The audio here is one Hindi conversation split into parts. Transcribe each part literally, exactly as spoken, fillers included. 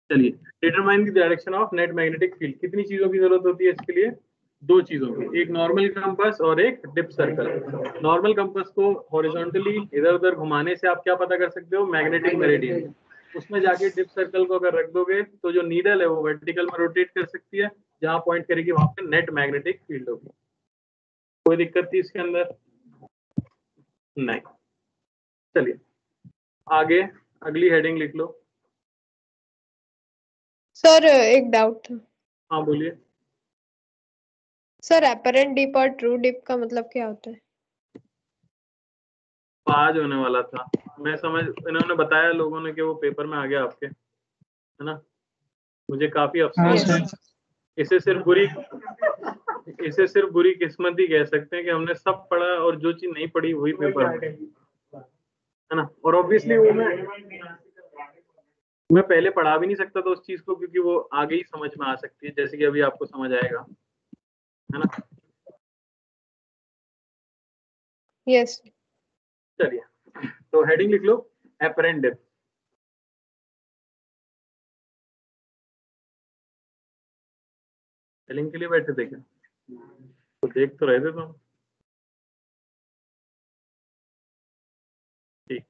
चलिए, determine the direction of net magnetic field. कितनी चीजों की जरूरत होती है इसके लिए? दो चीजों की, एक नॉर्मल कंपास और एक डिप सर्कल। नॉर्मल कंपास को हॉरिजॉन्टली इधर उधर घुमाने से आप क्या पता कर सकते हो? Magnetic meridian. उसमें जाके डिप सर्कल को अगर रख दोगे तो जो नीडल है वो वर्टिकल में रोटेट कर सकती है, जहां पॉइंट करेगी वहां पे नेट मैग्नेटिक फील्ड होगी। कोई दिक्कत थी इसके अंदर? नहीं। चलिए आगे अगली हेडिंग लिख लो। सर एक डाउट था। हाँ बोलिए। सर एपरेंट डिप और ट्रू डिप का मतलब क्या होता है? आज होने वाला था, मैं समझ, इन्होंने बताया लोगों ने कि वो पेपर में आ गया आपके, है ना? मुझे काफी अफसोस है। इसे सिर्फ बुरी इसे सिर्फ बुरी किस्मत ही कह सकते हैं कि हमने सब पढ़ा और जो चीज नहीं पढ़ी वही पेपर में, है ना? और ऑब्वियसली वो मैं मैं पहले पढ़ा भी नहीं सकता था उस चीज को, क्योंकि वो आगे ही समझ में आ सकती है, जैसे कि अभी आपको समझ आएगा, है ना? यस। चलिए तो हेडिंग लिख लो, एपरेंट डिप। हेडिंग के लिए बैठे थे क्या? तो देख तो रहे थे तुम। ठीक।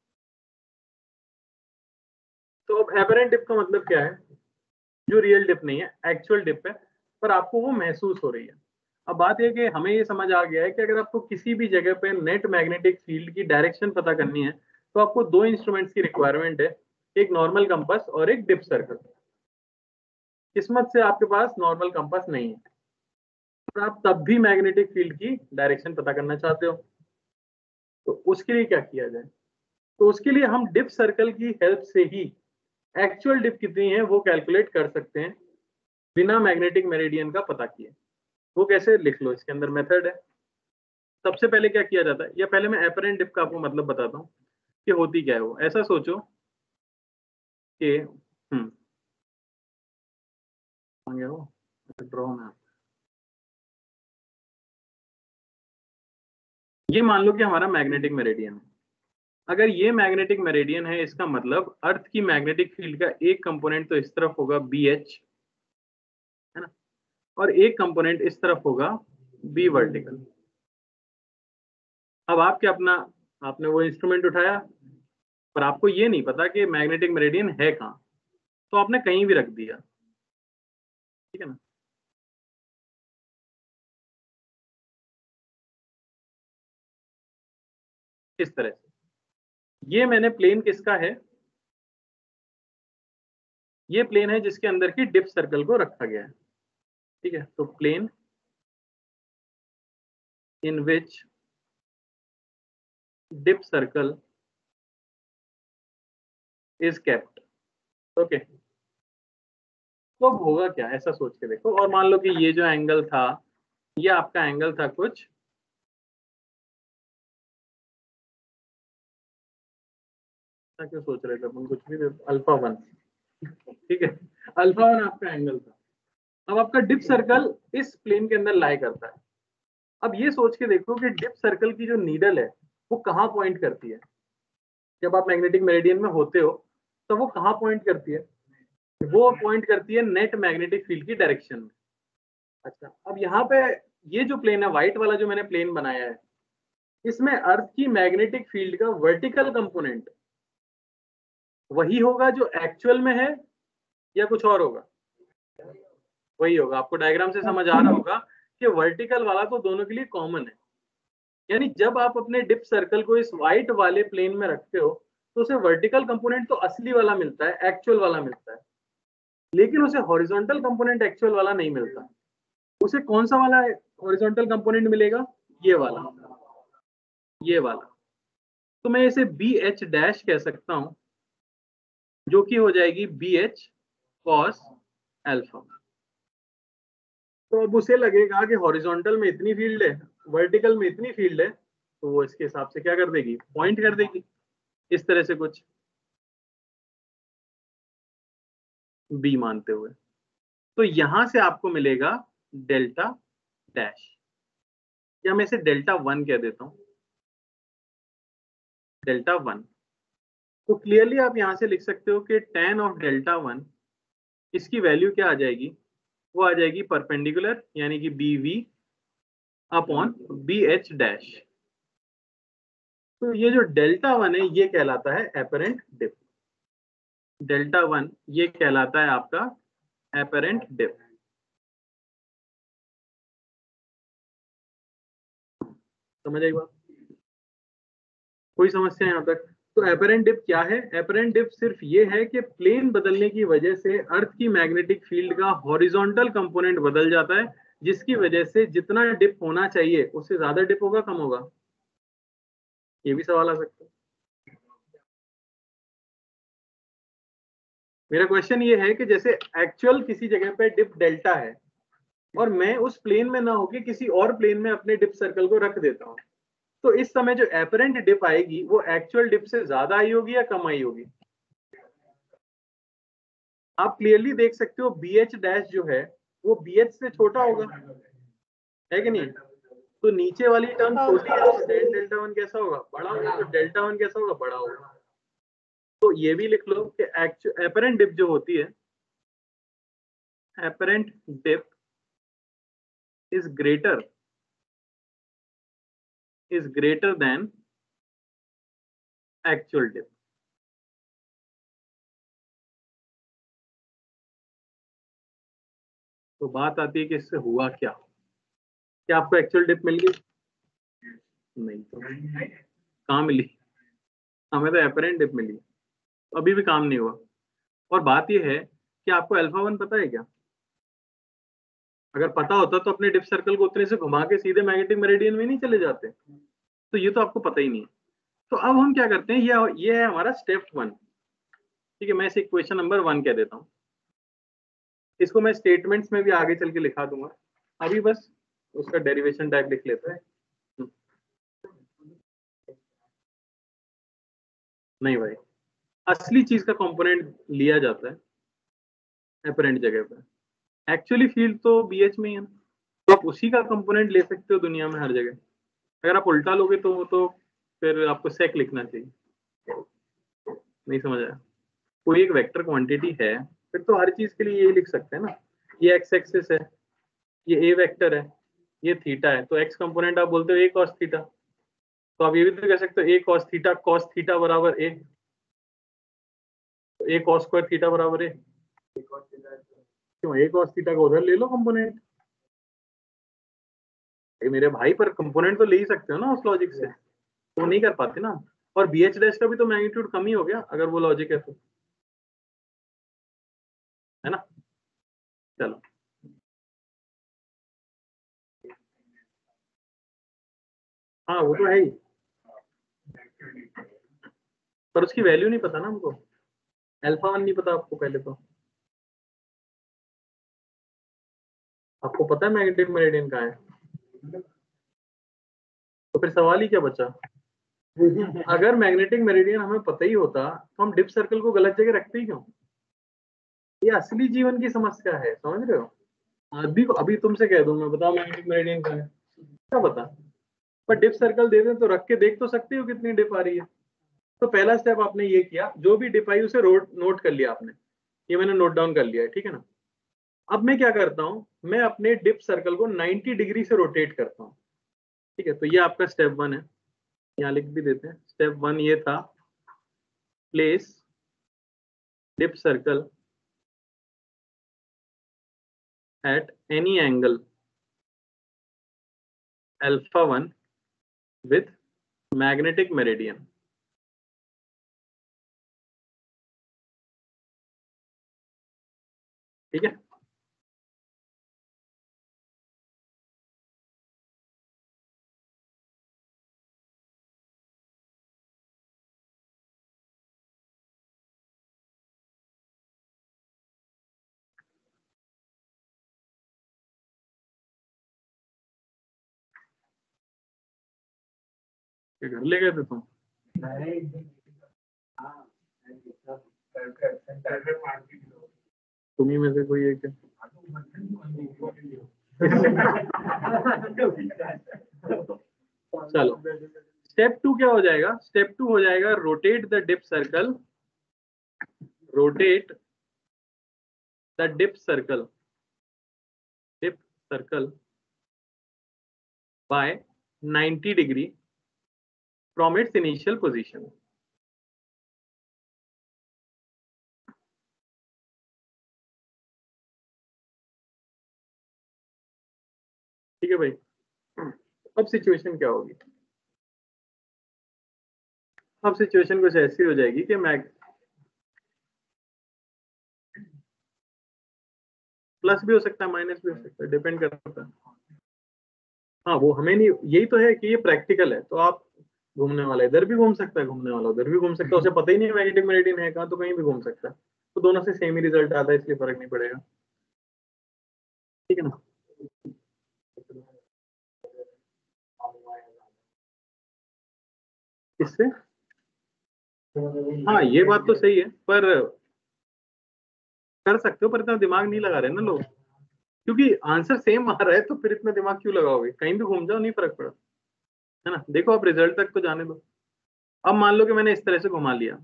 तो अब एपरेंट डिप का मतलब क्या है? जो रियल डिप नहीं है, एक्चुअल डिप है, पर आपको वो महसूस हो रही है। अब बात यह कि हमें ये समझ आ गया है कि अगर आपको किसी भी जगह पे नेट मैग्नेटिक फील्ड की डायरेक्शन पता करनी है तो आपको दो इंस्ट्रूमेंट्स की रिक्वायरमेंट है, एक नॉर्मल कंपास और एक डिप सर्कल। किस्मत से आपके पास नॉर्मल कंपास नहीं है, और आप तब भी मैग्नेटिक फील्ड की डायरेक्शन पता करना चाहते हो, तो उसके लिए क्या किया जाए? तो उसके लिए हम डिप सर्कल की हेल्प से ही एक्चुअल डिप कितनी है वो कैलकुलेट कर सकते हैं, बिना मैग्नेटिक मेरिडियन का पता किए। वो कैसे? लिख लो, इसके अंदर मेथड है। सबसे पहले क्या किया जाता है, या पहले मैं एपरेंट डिप का आपको मतलब बताता हूँ कि होती क्या है वो। ऐसा सोचो कि हम्म वो ड्रॉ में ये मान लो कि हमारा मैग्नेटिक मेरिडियन है। अगर ये मैग्नेटिक मेरिडियन है, इसका मतलब अर्थ की मैग्नेटिक फील्ड का एक कंपोनेंट तो इस तरफ होगा बी एच, है ना, और एक कंपोनेंट इस तरफ होगा बी वर्टिकल। अब आप क्या, अपना आपने वो इंस्ट्रूमेंट उठाया, पर आपको ये नहीं पता कि मैग्नेटिक मेरिडियन है कहाँ, तो आपने कहीं भी रख दिया, ठीक है ना? इस तरह से। ये मैंने प्लेन किसका है? ये प्लेन है जिसके अंदर की डिप सर्कल को रखा गया है, ठीक है? तो plane in which dip circle is kept. Okay, तो अब होगा क्या, ऐसा सोच के देखो। और मान लो कि ये जो एंगल था, ये आपका एंगल था कुछ क्यों सोच रहे थे अपन, कुछ भी, अल्फा वन, ठीक है? अल्फा वन आपका एंगल था। अब आपका डिप सर्कल इस प्लेन के अंदर लाई करता है। अब ये सोच के देखो कि डिप सर्कल की जो नीडल है वो कहाँ पॉइंट करती है? जब आप मैग्नेटिक मेरिडियन में होते हो तो वो कहाँ पॉइंट करती है? वो पॉइंट करती है नेट मैग्नेटिक फील्ड की डायरेक्शन में। अच्छा, अब यहाँ पे ये जो प्लेन है, व्हाइट वाला जो मैंने प्लेन बनाया है, इसमें अर्थ की मैग्नेटिक फील्ड का वर्टिकल कंपोनेंट वही होगा जो एक्चुअल में है, या कुछ और होगा? वही होगा। आपको डायग्राम से समझ आ रहा होगा कि वर्टिकल वाला तो दोनों के लिए कॉमन है। यानी जब आप अपने डिप सर्कल को इस व्हाइट वाले प्लेन में रखते हो तो उसे वर्टिकल कंपोनेंट तो असली वाला मिलता है, एक्चुअल वाला मिलता है, लेकिन उसे हॉरिजॉन्टल कंपोनेंट एक्चुअल वाला नहीं मिलता। उसे कौन सा वाला हॉरिजॉन्टल कंपोनेंट मिलेगा? ये वाला, ये वाला। तो मैं इसे बी एच डैश कह सकता हूं, जो कि हो जाएगी बी एच कॉस एल्फा। तो अब उसे लगेगा कि हॉरिजॉन्टल में इतनी फील्ड है, वर्टिकल में इतनी फील्ड है, तो वो इसके हिसाब से क्या कर देगी? पॉइंट कर देगी, इस तरह से कुछ बी मानते हुए। तो यहां से आपको मिलेगा डेल्टा डैश, या मैं इसे डेल्टा वन कह देता हूं, डेल्टा वन। तो क्लियरली आप यहां से लिख सकते हो कि tan ऑफ डेल्टा वन इसकी वैल्यू क्या आ जाएगी, वो आ जाएगी परपेंडिकुलर, यानी कि B V upon B H dash. तो ये जो डेल्टा वन है ये कहलाता है एपरेंट डिप। डेल्टा वन ये कहलाता है आपका एपरेंट डिप। समझ आई बात? कोई समस्या यहाँ तक? तो एपरेंट डिप क्या है? एपरेंट डिप सिर्फ ये है कि प्लेन बदलने की वजह से अर्थ की मैग्नेटिक फील्ड का हॉरिजॉन्टल कंपोनेंट बदल जाता है, जिसकी वजह से जितना डिप होना चाहिए उससे ज्यादा डिप होगा, कम होगा? ये भी सवाल आ सकता है। मेरा क्वेश्चन ये है कि जैसे एक्चुअल किसी जगह पे डिप डेल्टा है और मैं उस प्लेन में ना होके किसी और प्लेन में अपने डिप सर्कल को रख देता हूँ, तो इस समय जो एपरेंट डिप आएगी वो एक्चुअल डिप से ज्यादा आई होगी या कम आई होगी? आप क्लियरली देख सकते हो बी एच डैश जो है वो बी एच से छोटा होगा, है कि नहीं? तो नीचे वाली टर्म हाँ। छोटी है तो डेल डेल्टा वन कैसा होगा, बड़ा होगा। तो डेल्टा वन कैसा होगा, बड़ा होगा। तो ये भी लिख लो कि एक्चुअल एपरेंट डिप जो होती है, apparent dip is greater is greater than actual dip. तो बात आती है कि इससे हुआ क्या? क्या आपको एक्चुअल डिप मिल गई? नहीं। तो कहाँ मिली? हमें तो एपरेंट डिप मिली, अभी भी काम नहीं हुआ। और बात यह है कि आपको अल्फा वन पता है क्या? अगर पता होता तो अपने डिप सर्कल को उतने से घुमा के सीधे मैग्नेटिक मेरिडियन में नहीं चले जाते। तो ये तो आपको पता ही नहीं है। तो अब हम क्या करते हैं, ये ये है हमारा स्टेप वन। ठीक है, मैं इसे इक्वेशन नंबर वन कह देता हूँ। इसको मैं स्टेटमेंट्स में भी आगे चल के लिखा दूंगा, अभी बस उसका डेरिवेशन टाइप लिख लेते हैं। नहीं भाई, असली चीज का कंपोनेंट लिया जाता है एपरेंट जगह पर। एक्चुअली फील्ड तो बीएच में ही है ना, तो आप उसी का कंपोनेंट ले सकते हो दुनिया में हर जगह। अगर आप उल्टा लोगे तो तो फिर आपको सेक लिखना चाहिए। नहीं समझ आया? कोई एक वेक्टर क्वांटिटी है फिर तो हर चीज के लिए यही लिख सकते हैं ना। ये एक्स एक्सिस है, ये ए वेक्टर है, ये थीटा है, तो एक्स कंपोनेंट आप बोलते हो ए कॉस थीटा। तो आप ये भी तो कह सकते हो A cos theta cos theta बराबर A, A cos square theta बराबर ए। क्यों? ए कॉस थीटा को उधर ले लो कंपोनेंट। मेरे भाई, पर कंपोनेंट तो ले ही सकते हो ना उस लॉजिक से, तो नहीं कर पाते ना। और बी एच डैश का भी तो मैग्नीट्यूड कम ही हो गया अगर वो लॉजिक है तो, है ना? चलो, हाँ वो तो है ही, पर उसकी वैल्यू नहीं पता ना हमको। अल्फा वन नहीं पता आपको पहले तो। आपको पता है मैग्नेटिक मेरिडियन कहाँ है, तो फिर सवाल ही क्या बचा? अगर मैग्नेटिक मेरिडियन हमें पता ही होता तो हम डिप सर्कल को गलत जगह रखते ही क्यों? ये असली जीवन की समस्या है, समझ रहे हो? अभी अभी तुमसे कह दूं मैं, बताओ मैग्नेटिक मेरिडियन कहाँ है, क्या पता? पर डिप सर्कल दे दें तो रख के देख तो सकते हो कितनी डिप आ रही है। तो पहला स्टेप आपने ये किया, जो भी डिप आई उसे नोट कर लिया आपने, ये मैंने नोट डाउन कर लिया है, ठीक है ना? अब मैं क्या करता हूं, मैं अपने डिप सर्कल को नाइंटी डिग्री से रोटेट करता हूं। ठीक है, तो ये आपका स्टेप वन है, यहाँ लिख भी देते हैं। स्टेप वन ये था, place dip circle at any angle alpha one with magnetic meridian. ठीक है, घर ले गए थे तुम? तुम्ही में से कोई एक है? चलो, स्टेप टू क्या हो जाएगा? स्टेप टू हो जाएगा rotate the dip circle, rotate the dip circle dip circle by ninety degree from its initial position. ठीक है भाई, अब सिचुएशन क्या होगी? अब सिचुएशन कुछ ऐसी हो जाएगी कि मैं प्लस भी हो सकता है, माइनस भी हो सकता है, डिपेंड करता है। हाँ, वो हमें नहीं, यही तो है कि ये प्रैक्टिकल है, तो आप घूमने वाला इधर भी घूम सकता है, घूमने वाला उधर भी घूम सकता है, उसे पता ही नहीं मैग्नेटिक मेरिडियन है कहाँ, तो कहीं भी घूम सकता है, तो दोनों से सेम ही रिजल्ट आता है, इसलिए फर्क नहीं पड़ेगा। ठीक है ना? इससे हाँ, ये बात तो सही है, पर कर सकते हो, पर इतना दिमाग नहीं लगा रहे ना लोग, क्योंकि आंसर सेम आ रहा है, तो फिर इतना दिमाग क्यों लगाओगे? कहीं भी घूम जाओ, नहीं फर्क पड़ा, है ना? देखो, आप रिजल्ट तक तो जाने दो। अब मान लो कि मैंने इस तरह से घुमा लिया,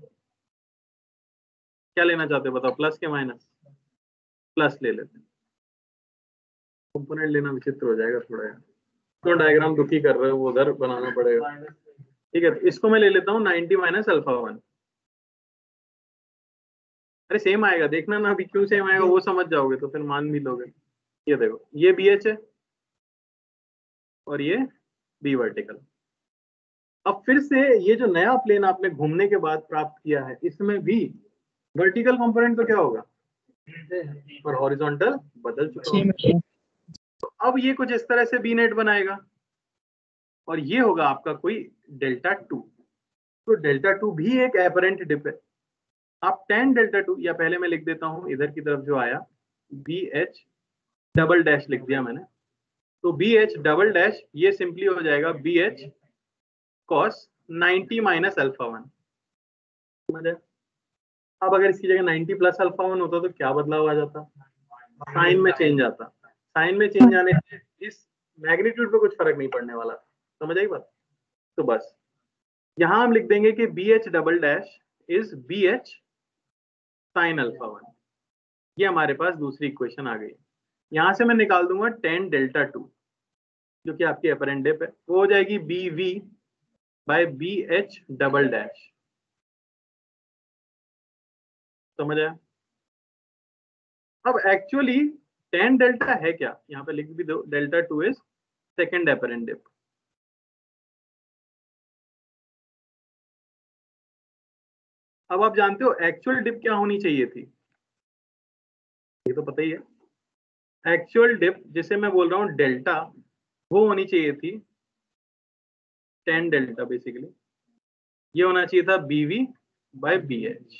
क्या लेना चाहते हो बताओ, प्लस के माइनस? प्लस ले लेते हैं। कंपोनेंट लेना विचित्र हो जाएगा थोड़ा यार, तो डायग्राम दुखी कर रहे हो, वो उधर बनाना पड़ेगा। ठीक है, तो इसको मैं ले लेता हूँ नाइनटी माइनस अल्फा वन। अरे सेम आएगा, देखना ना, अभी क्यों सेम आएगा वो समझ जाओगे तो फिर मान भी लोगे। ये देखो, ये बी एच है और ये बी वर्टिकल। अब फिर से ये जो नया प्लेन आपने घूमने के बाद प्राप्त किया है, इसमें भी वर्टिकल कंपोनेंट तो क्या होगा, और हॉरिजॉन्टल बदल चुका होगा। तो अब ये कुछ इस तरह से बी नेट बनाएगा, और ये होगा आपका कोई डेल्टा टू। तो डेल्टा टू भी एक एपरेंट डिप है। आप टेन डेल्टा टू, या पहले मैं लिख देता हूं इधर की तरफ जो आया, बी एच डबल डैश लिख दिया मैंने, तो बी एच डबल डैश ये सिंपली हो जाएगा B H cos ninety minus alpha one. समझ आया? अब अगर इसकी जगह नाइनटी प्लस अल्फा वन होता तो क्या बदलाव आ जाता? साइन में चेंज आता। साइन में चेंज आने से इस मैग्नीट्यूड पे कुछ फर्क नहीं पड़ने वाला। समझ आई बात? तो बस यहां हम लिख देंगे कि B H double dash is B H sine alpha one. ये हमारे पास दूसरी इक्वेशन आ गई। यहां से मैं निकाल दूंगा टेन डेल्टा टू, जो कि आपकी अपरेंट डिप है, वो हो जाएगी B V by B H double dash. समझ आया? अब एक्चुअली टेन डेल्टा है क्या, यहाँ पे लिख भी दो, delta two is second apparent dip. अब आप जानते हो एक्चुअल डिप क्या होनी चाहिए थी, ये तो पता ही है। एक्चुअल डिप जिसे मैं बोल रहा हूं डेल्टा, वो होनी चाहिए थी टेन डेल्टा, बेसिकली ये होना चाहिए था बीवी बाय बी एच।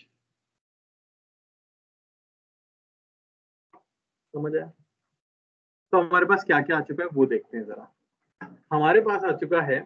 समझ आया? तो हमारे पास क्या क्या आ चुका है वो देखते हैं जरा। हमारे पास आ चुका है,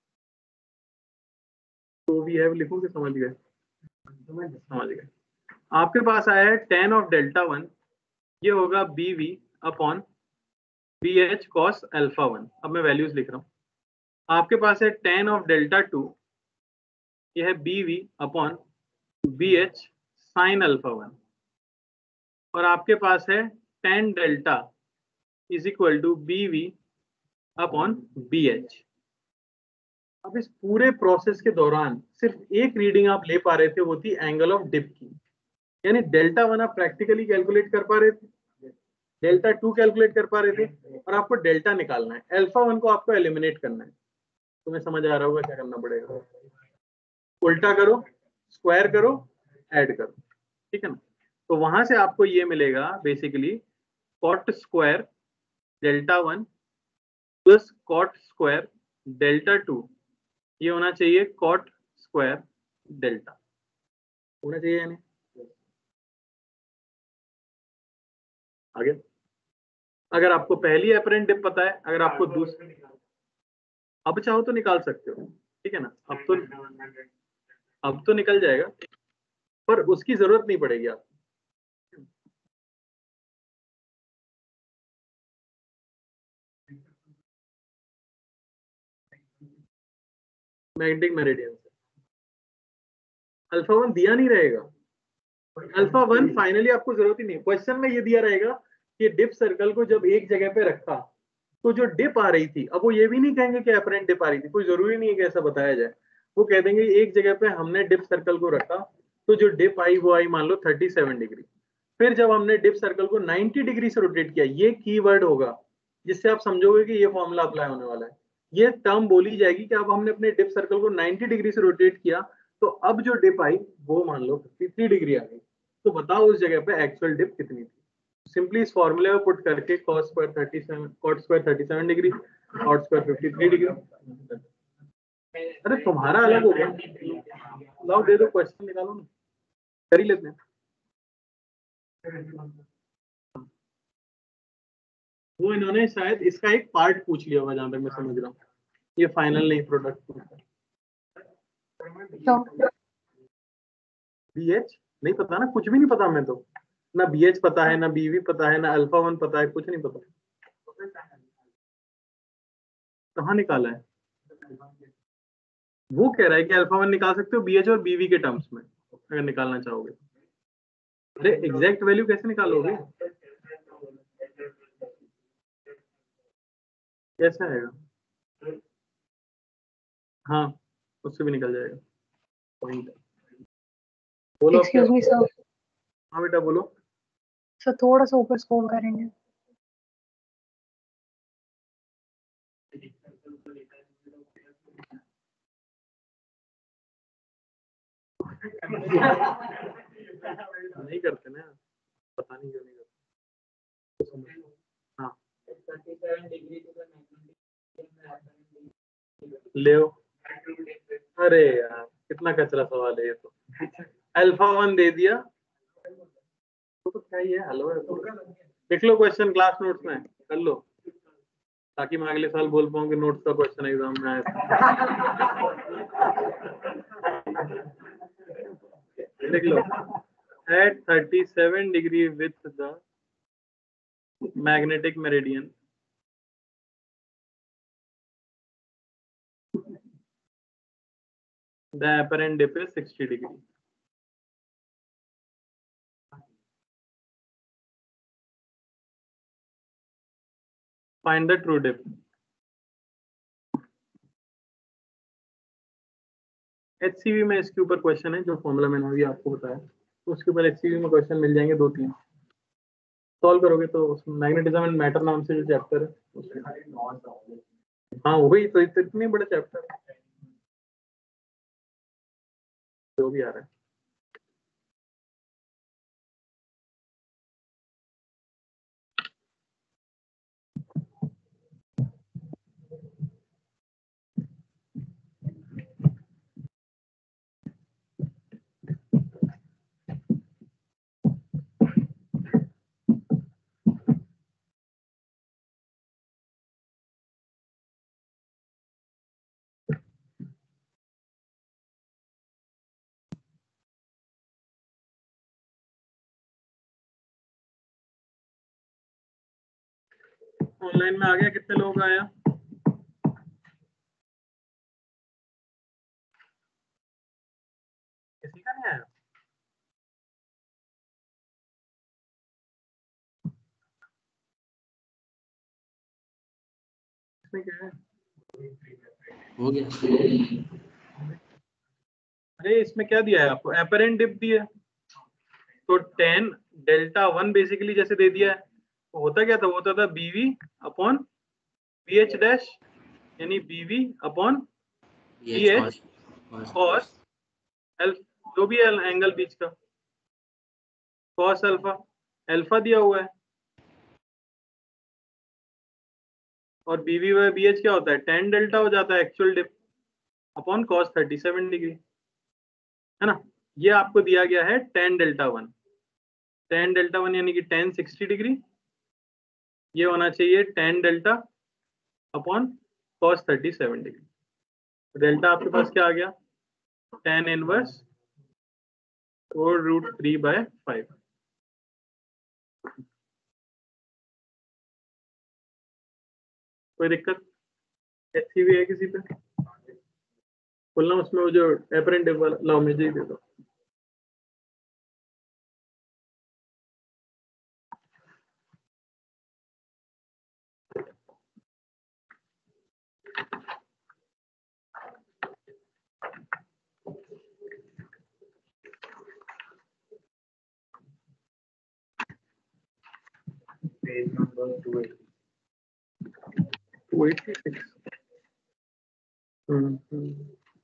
तो वी हैव लिखूं कि समझ गए? समझ गए। आपके पास आया है टेन ऑफ डेल्टा वन, ये होगा B V upon B H cos alpha one. अब मैं वैल्यूज लिख रहा हूँ। आपके पास है टेन ऑफ डेल्टा टू, ये है B V upon B H sine alpha one, और आपके पास है tan delta is equal to B V upon B H. अब इस पूरे प्रोसेस के दौरान सिर्फ एक रीडिंग आप ले पा रहे थे, वो थी एंगल ऑफ डिप की, यानी डेल्टा वन आप प्रैक्टिकली कैलकुलेट कर पा रहे थे, डेल्टा टू कैलकुलेट कर पा रहे थे, और आपको डेल्टा निकालना है, अल्फा वन को आपको एलिमिनेट करना है। तुम्हें समझ आ रहा होगा क्या करना पड़ेगा? उल्टा करो, स्क्वायर करो, ऐड करो। ठीक है ना? तो वहां से आपको ये मिलेगा basically cot square delta one plus cot square delta two, ये होना चाहिए कॉट स्क्वायर डेल्टा। होना चाहिए यानी आगे। अगर आपको पहली अपरेंट डिप पता है, अगर आपको दूसरी, अब चाहो तो निकाल सकते हो, ठीक है ना? अब तो अब तो निकल जाएगा, पर उसकी जरूरत नहीं पड़ेगी आपको। मैग्नेटिक मेरिडियन से अल्फा वन दिया नहीं रहेगा, अल्फा वन फाइनली आपको जरूरत ही नहीं, क्वेश्चन में ये दिया रहेगा कि डिप सर्कल को जब एक जगह पे रखा तो जो डिप आ रही थी, अब वो ये भी नहीं कहेंगे कि अपरेंट डिप आ रही थी, कोई जरूरी नहीं है कि ऐसा बताया जाए, वो कह देंगे एक जगह पे हमने डिप सर्कल को रखा तो जो डिप आई वो आई मान लो सैंतीस डिग्री, फिर जब हमने डिप सर्कल को नब्बे डिग्री से रोटेट किया, ये कीवर्ड होगा जिससे आप समझोगे कि ये फॉर्मूला अप्लाई होने वाला है। ये टर्म बोली जाएगी कि अब हमने अपने डिप सर्कल को नब्बे डिग्री से रोटेट किया तो अब जो डिप आई वो मान लो तिरेपन डिग्री आ गई, तो बताओ उस जगह पे एक्चुअल डिप कितनी थी। सिंपली इस फॉर्मूले में पुट करके cos स्क्वायर सैंतीस, cot स्क्वायर सैंतीस डिग्री, cot स्क्वायर तिरेपन डिग्री। अरे तुम्हारा अलग हो गया, लाओ दे दो क्वेश्चन निकालो ना, कर ही लेते हैं। वो इन्होंने शायद इसका एक पार्ट पूछ लिया होगा जहां तक मैं समझ रहा हूँ, ये फाइनल नहीं प्रोडक्ट। बीएच नहीं पता ना, कुछ भी नहीं पता, मैं तो ना बीएच पता है, ना बीवी पता है, ना अल्फा वन पता है, कुछ नहीं पता। कहाँ निकाला है? वो कह रहा है कि अल्फा वन निकाल सकते हो बीएच और बीवी के टर्म्स में अगर निकालना चाहोगे। अरे एग्जैक्ट वैल्यू कैसे निकालोगे, कैसे आएगा? हाँ उससे भी निकल जाएगा पॉइंट। बोलो अब क्या? Excuse me sir. हाँ बेटा बोलो। सर थोड़ा सा ऊपर स्क्रॉल करेंगे। नहीं करते ना, पता नहीं क्यों नहीं करते। हाँ ले अरे यार कितना कचरा सवाल है ये तो। अल्फा वन दे दिया तो, तो क्या ही है, हलवा है तो। लिख लो क्वेश्चन क्लास नोट्स में कर लो, ताकि मैं अगले साल बोल पाऊँ कि नोट्स का क्वेश्चन एग्जाम में आया था। लिख लो at thirty-seven degree with the magnetic meridian, the apparent dip is sixty degree. Find the true dip. HCV में इसके ऊपर क्वेश्चन है, जो फॉर्मूला मैंने अभी आपको बताया, तो उसके ऊपर एचसीवी में क्वेश्चन मिल जाएंगे दो तीन, सॉल्व करोगे तो उसमें मैग्नेटिज्म एंड मैटर नाम से जो चैप्टर है उसमें। हाँ वही तो, इतने बड़े चैप्टर जो भी आ रहा है। ऑनलाइन में आ गया, कितने लोग आया? किसी का नहीं आया? इसमें क्या है? हो गया। अरे इसमें क्या दिया है आपको? एपरेंट डिप दिया है, तो टेन डेल्टा वन बेसिकली जैसे दे दिया है, तो होता क्या था, वो होता था बीवी अपॉन बीएच डैश, यानी बीवी अपॉन बीएच कॉस अल्फा, जो भी है एंगल बीच का, कॉस अल्फा, अल्फा दिया हुआ है, और बीवी बाय बीएच क्या होता है, टेन डेल्टा हो जाता है actual dip upon cos thirty seven degree, है ना। ये आपको दिया गया है tan delta one, tan delta one यानी कि टेन सिक्सटी डिग्री, ये होना चाहिए tan delta upon cos thirty seven degree. Delta आपके पास क्या आ गया, tan inverse four root three by five. कोई दिक्कत? एचसीवी है किसी पे? बोलना उसमें वो जो एपरेंट वाला लाओ, मुझे ही दे दो। Page number two eighty two eighty six. हम्म हम्म।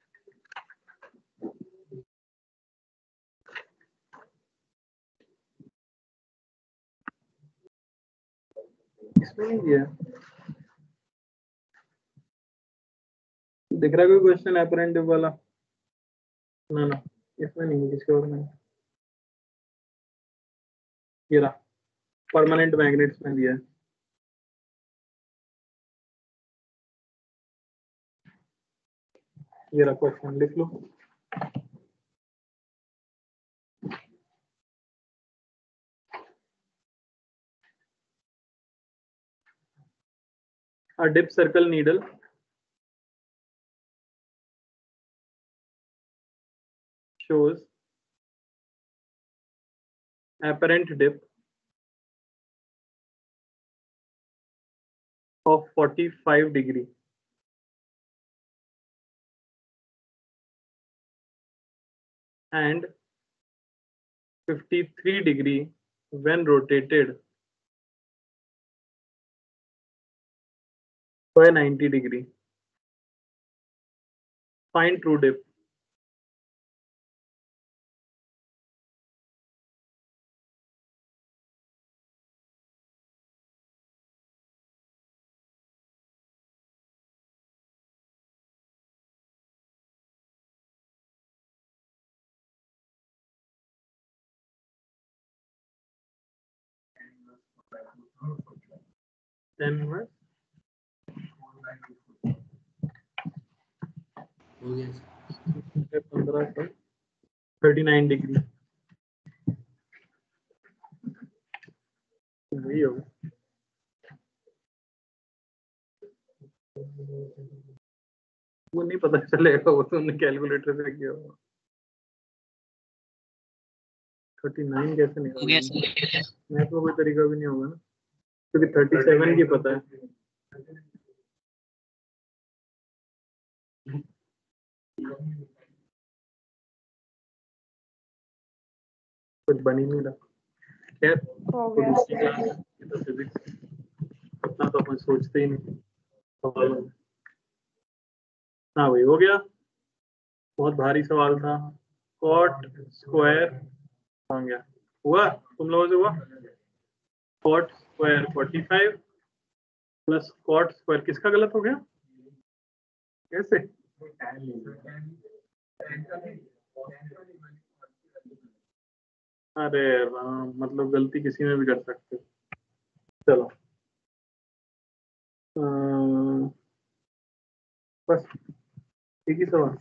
इसमें नहीं दिया दिख रहा कोई क्वेश्चन अपरेंट वाला? ना ना इसमें नहीं है, किसी और में। ये रहा परमानेंट मैग्नेट्स में दिया है। ये रहा क्वेश्चन, लिख लो। A dip circle needle shows apparent dip of forty-five degree and fifty-three degree when rotated by ninety degree. Find true dip. Then what? हो गया सर। पंद्रह सौ थर्टी नाइन डिग्री वही होगा। वो नहीं पता चलेगा, वो तो उन्होंने कैलकुलेटर से किया होगा। थर्टी नाइन कैसे हो निकालेंगे? गया सर। मैथ में कोई तरीका भी नहीं होगा ना, क्योंकि थर्टी सेवन की पता है। कुछ बन ही नहीं रहा। खैर हो गया। दूसरी क्लास है, ये तो फिजिक्स अपना तो अपन सोचते ही नहीं सवालों में। हाँ भाई हो गया, बहुत भारी सवाल था। कॉट स्क्वायर हो गया, हुआ तुम लोगों से हुआ? Cot square forty five plus cot square किसका गलत हो गया? कैसे? अरे राम, मतलब गलती किसी में भी कर सकते हो। चलो अम्म, बस एक ही सवाल।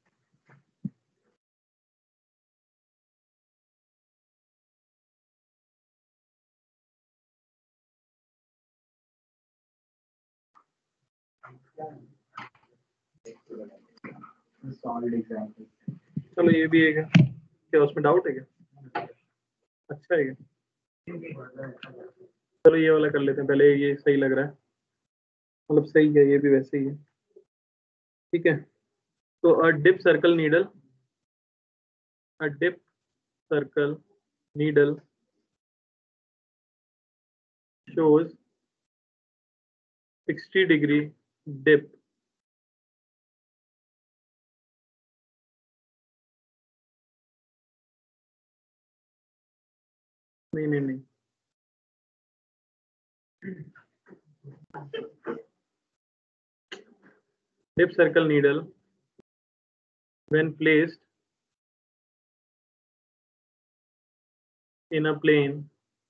चलो ये भी एक है, क्या उसमें डाउट है क्या? अच्छा है क्या? चलो ये वाला कर लेते हैं पहले, ये सही लग रहा है, मतलब सही है, ये भी वैसे ही है। ठीक है, तो a dip circle needle, a dip circle needle shows sixty degree dip नहीं नहीं नहीं dip circle needle when placed in a plane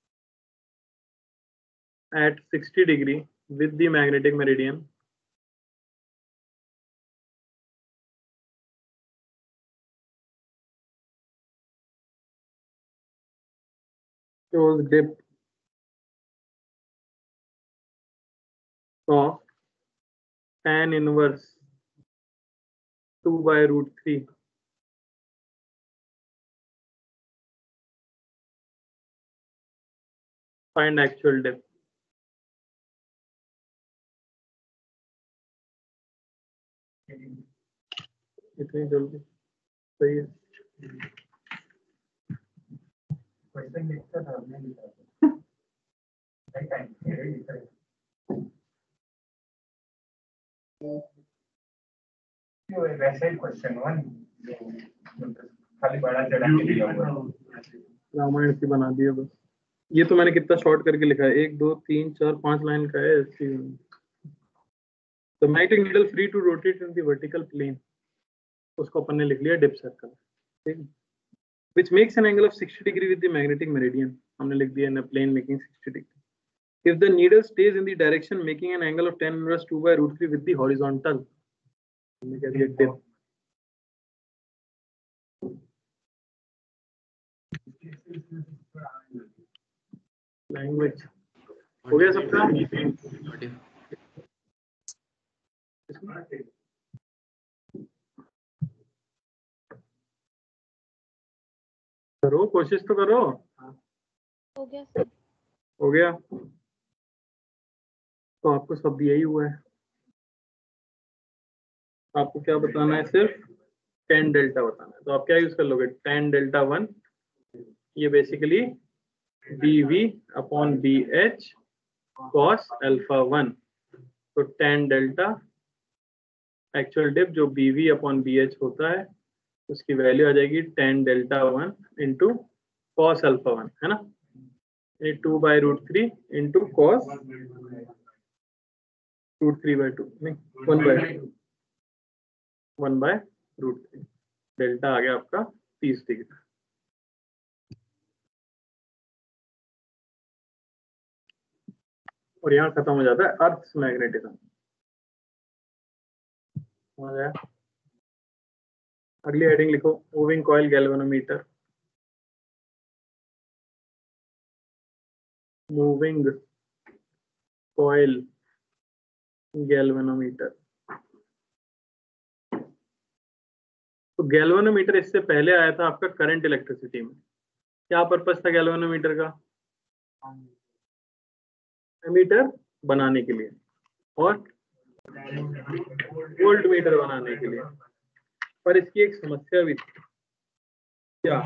at sixty degree with the magnetic meridian shows dip of tan inverse two by root three find actual dip। इतनी जल्दी सही है। वैसे ही क्वेश्चन वन खाली बड़ा चढ़ा के दिया हुआ है। रामायण की बना दिया बस। ये तो मैंने कितना शॉर्ट करके लिखा है, एक दो तीन चार पांच लाइन का है। तो magnetic needle free to rotate in the vertical plane, उसको अपन ने लिख लिया डिप सर्कल, ठीक, which makes an angle of sixty degree with the magnetic meridian, हमने लिख दिया in a plane making sixty degree। If the needle stays in the direction making an angle of tan inverse two by root three with the horizontal, हमने कह दिया dip। लैंग्वेज हो गया सबका? करो, कोशिश तो करो। हो गया सर। हो गया तो आपको सब यही हुआ है। आपको क्या बताना है? सिर्फ टेन डेल्टा बताना है। तो आप क्या यूज कर लोगे? टेन डेल्टा वन, ये basically B V upon B H cos alpha one. तो टेन डेल्टा एक्चुअल डिप जो B V upon B H होता है उसकी वैल्यू आ जाएगी tan delta one into cos alpha one, है ना, ये two by root three into cos root three by two, नहीं one by one by root three. डेल्टा आ गया आपका तीस डिग्री। और यहाँ खत्म हो जाता है अर्थ मैग्नेटिज्म। हो गया। अगली हेडिंग लिखो, moving coil galvanometer. Moving coil galvanometer. तो गैल्वेनोमीटर इससे पहले आया था आपका करंट इलेक्ट्रिसिटी में। क्या पर्पस था गैल्वेनोमीटर का? एमीटर बनाने के लिए और वोल्ट मीटर बनाने के लिए। पर इसकी एक समस्या भी थी। क्या?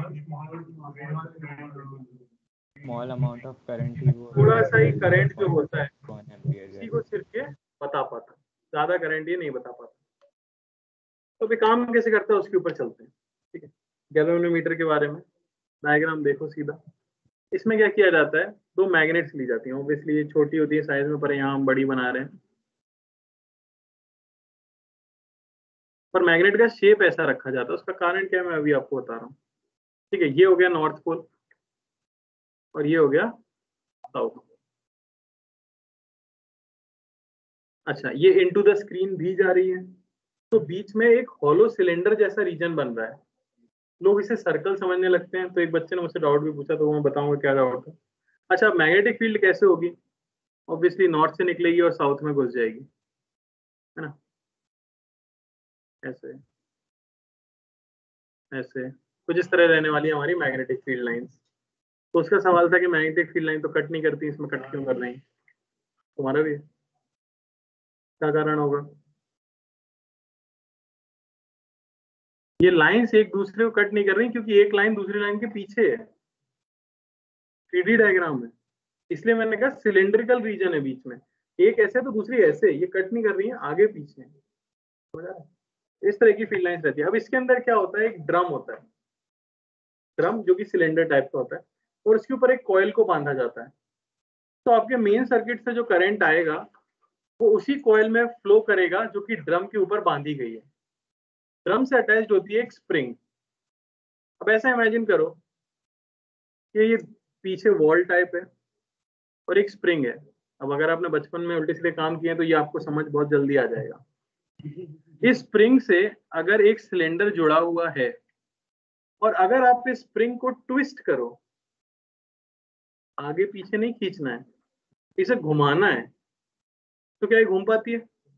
स्मॉल अमाउंट ऑफ करंट ही वो थोड़ा सा ही करंट जो होता है वन एम्पियर इसी को सिर्फ ये बता पाता, ज्यादा करंट ये नहीं बता पाता। तो अभी काम कैसे करता है उसके ऊपर चलते हैं, ठीक है। गैल्वेनोमीटर के बारे में डायग्राम देखो सीधा। इसमें क्या किया जाता है? दो मैग्नेट्स ली जाती हैं। ऑब्वियसली ये छोटी होती है साइज में, पर यहाँ हम बड़ी बना रहे हैं। पर मैग्नेट का शेप ऐसा रखा जाता है, उसका कारण क्या है मैं अभी आपको बता रहा हूँ, ठीक है। ये हो गया नॉर्थ पोल और ये हो गया साउथ। अच्छा, ये इनटू द स्क्रीन भी जा रही है, तो बीच में एक हॉलो सिलेंडर जैसा रीजन बन रहा है। लोग इसे सर्कल समझने लगते हैं। तो एक बच्चे ने मुझसे डाउट भी पूछा, तो वो मैं बताऊंगा क्या डाउट है। अच्छा, मैग्नेटिक फील्ड कैसे होगी? ऑब्वियसली नॉर्थ से निकलेगी और साउथ में घुस जाएगी, है ना, ऐसे ऐसे कुछ इस तरह रहने वाली है हमारी मैग्नेटिक फील्ड लाइंस। तो उसका सवाल था कि मैग्नेटिक फील्ड लाइन तो कट नहीं करती, इसमें कट क्यों कर रही है? तुम्हारा भी क्या कारण होगा? ये लाइंस एक दूसरे को कट नहीं कर रही क्योंकि एक लाइन दूसरी लाइन के पीछे है थ्री डी डायग्राम में। इसलिए मैंने कहा सिलेंड्रिकल रीजन है बीच में, एक ऐसे तो दूसरी ऐसे, ये कट नहीं कर रही है, आगे पीछे। इस तरह की फील्ड लाइंस रहती है। अब इसके अंदर क्या होता है? एक ड्रम होता है, ड्रम जो कि सिलेंडर टाइप का होता है, और उसके ऊपर एक कॉइल को बांधा जाता है। तो आपके मेन सर्किट से जो करंट आएगा वो उसी कॉइल में फ्लो करेगा जो कि ड्रम के ऊपर बांधी गई है। ड्रम से अटैच्ड होती है एक स्प्रिंग। अब ऐसा इमेजिन करो कि ये पीछे वॉल टाइप है और एक स्प्रिंग है। अब अगर आपने बचपन में उल्टे सीधे काम किए तो ये आपको समझ बहुत जल्दी आ जाएगा। इस स्प्रिंग से अगर एक सिलेंडर जुड़ा हुआ है और अगर आप इस स्प्रिंग को ट्विस्ट करो, आगे पीछे नहीं खींचना है, इसे घुमाना है, तो क्या ये घूम पाती है?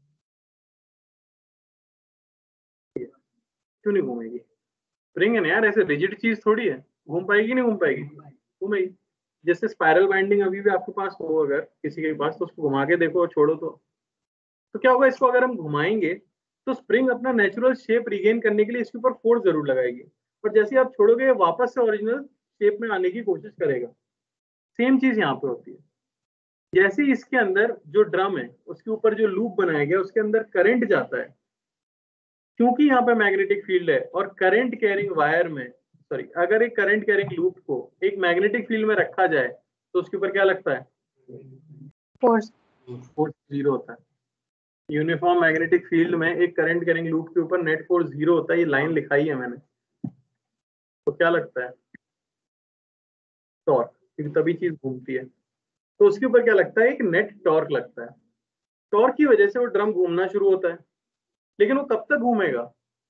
क्यों नहीं घूमेगी? स्प्रिंग है ना यार, ऐसे रिजिड चीज थोड़ी है, घूम पाएगी नहीं घूम पाएगी? घूमेगी। जैसे स्पाइरल बाइंडिंग अभी भी आपके पास हो अगर किसी के पास, तो उसको घुमा के देखो और छोड़ो तो तो क्या होगा? इसको अगर हम घुमाएंगे तो स्प्रिंग अपना नेचुरल शेप रिगेन करने के लिए इसके ऊपर फोर्स जरूर लगाएगी, और जैसे आप छोड़ोगे वापस से ओरिजिनल शेप में आने की कोशिश करेगा। सेम चीज यहाँ पे होती है। जैसे ही इसके अंदर जो ड्रम है उसके ऊपर जो लूप बनाया गया उसके अंदर करंट जाता है, क्योंकि यहाँ पे मैग्नेटिक फील्ड है और करंट कैरिंग वायर में, सॉरी, अगर एक करंट कैरिंग लूप को एक मैग्नेटिक फील्ड में रखा जाए तो उसके ऊपर क्या लगता है? फोर्स। फोर्स जीरो होता है। यूनिफॉर्म मैग्नेटिक फील्ड में एक करंट कैरिंग लूप के ऊपर नेट फोर्स जीरो होता है, ये लाइन लिखाई है मैंने। तो क्या लगता है? टॉर्क, क्योंकि तभी चीज घूमती है। तो उसके ऊपर क्या लगता है? एक नेट टॉर्क लगता है। टॉर्क की वजह से वो ड्रम घूमना शुरू होता है, लेकिन वो कब तक घूमेगा?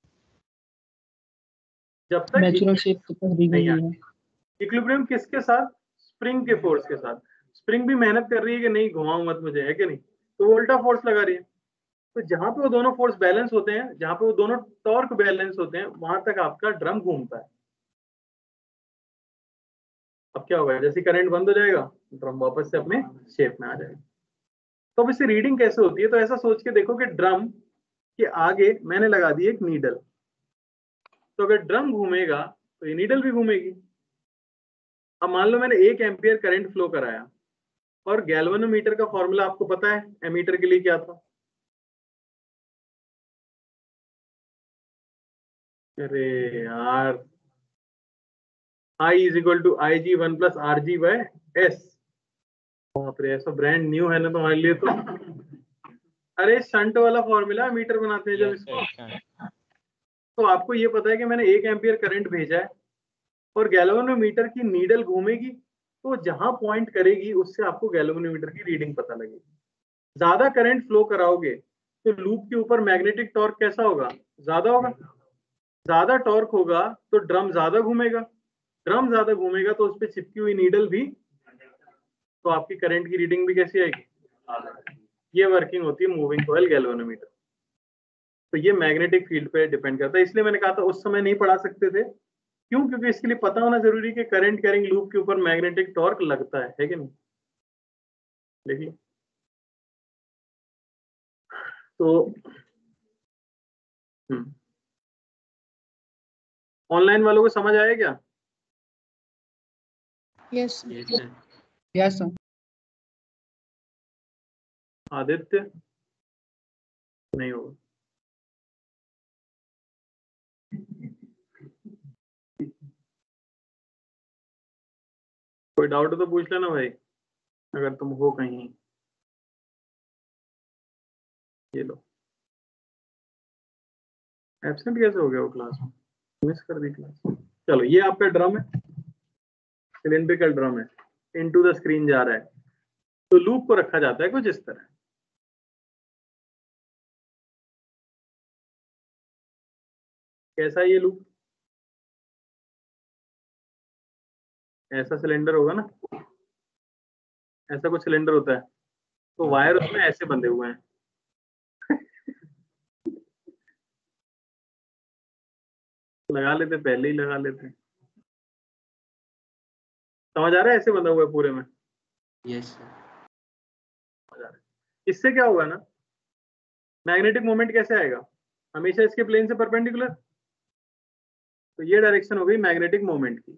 जब तक नेचुरल शेप तक दी गई है। इक्विलिब्रियम किसके साथ? स्प्रिंग के फोर्स के साथ। स्प्रिंग भी मेहनत कर रही है कि नहीं घुमाऊं मत मुझे, है कि नहीं? तो वो उल्टा फोर्स लगा रही है। तो जहां पे वो दोनों फोर्स बैलेंस होते हैं, जहां पे वो दोनों टॉर्क बैलेंस होते हैं, वहां तक आपका ड्रम घूमता है। अब क्या होगा? जैसे करंट बंद हो जाएगा, ड्रम वापस से अपने शेप में आ जाएगा। तो अब इससे रीडिंग कैसे होती है? तो ऐसा सोच के देखो कि ड्रम के आगे मैंने लगा दी एक नीडल, तो अगर ड्रम घूमेगा तो ये नीडल भी घूमेगी। अब मान लो मैंने एक एम्पियर करंट फ्लो कराया, और गैल्वेनोमीटर का फॉर्मूला आपको पता है एमीटर के लिए क्या था? अरे यार, I is equal to I G one plus R G by S. बाप रे, ऐसा ब्रांड न्यू है ना तुम्हारे लिए तो। अरे शंट वाला फॉर्मूला मीटर बनाते हैं जब Yes, इसको। yes, sir. तो आपको ये पता है कि मैंने एक एम्पियर करंट भेजा है और गैल्वेनोमीटर की नीडल घूमेगी, तो जहां पॉइंट करेगी उससे आपको गैल्वेनोमीटर की रीडिंग पता लगेगी। ज्यादा करंट फ्लो कराओगे तो लूप के ऊपर मैग्नेटिक टॉर्क कैसा होगा? ज्यादा होगा। ज्यादा टॉर्क होगा तो ड्रम ज्यादा घूमेगा। ड्रम ज्यादा घूमेगा तो उस पर चिपकी हुई नीडल भी, तो आपकी करंट की रीडिंग भी कैसी आएगी? ये वर्किंग होती है मूविंग कॉइल गैल्वेनोमीटर। तो ये मैग्नेटिक फील्ड पे डिपेंड करता है। इसलिए मैंने कहा था उस समय नहीं पढ़ा सकते थे, क्यों? क्योंकि इसके लिए पता होना जरूरी है कि करंट कैरिंग लूप के ऊपर मैग्नेटिक टॉर्क लगता है, है कि नहीं? देखिए, तो ऑनलाइन वालों को समझ आया क्या? Yes Yes, sir. Yes sir. Aditya नहीं होगा। कोई डाउट हो तो पूछ लेना भाई, अगर तुम हो कहीं। ये लो, एब्सेंट कैसे हो गया वो क्लास में? मिस कर दी क्लास। चलो, ये आपका ड्रम है, सिलेंड्रिकल ड्रम है, इनटू द स्क्रीन जा रहा है। तो लूप को रखा जाता है कुछ इस तरह। कैसा है ये लूप? ऐसा सिलेंडर होगा ना, ऐसा कुछ सिलेंडर होता है, तो वायर उसमें ऐसे बंधे हुए हैं। लगा लेते, पहले ही लगा लेते। समझ आ रहा है? ऐसे बंधा हुआ है पूरे में। Yes, sir. समझ आ रहा है? इससे क्या होगा ना, मैग्नेटिक मोमेंट कैसे आएगा? हमेशा इसके प्लेन से परपेंडिकुलर। तो ये डायरेक्शन हो गई मैग्नेटिक मोमेंट की।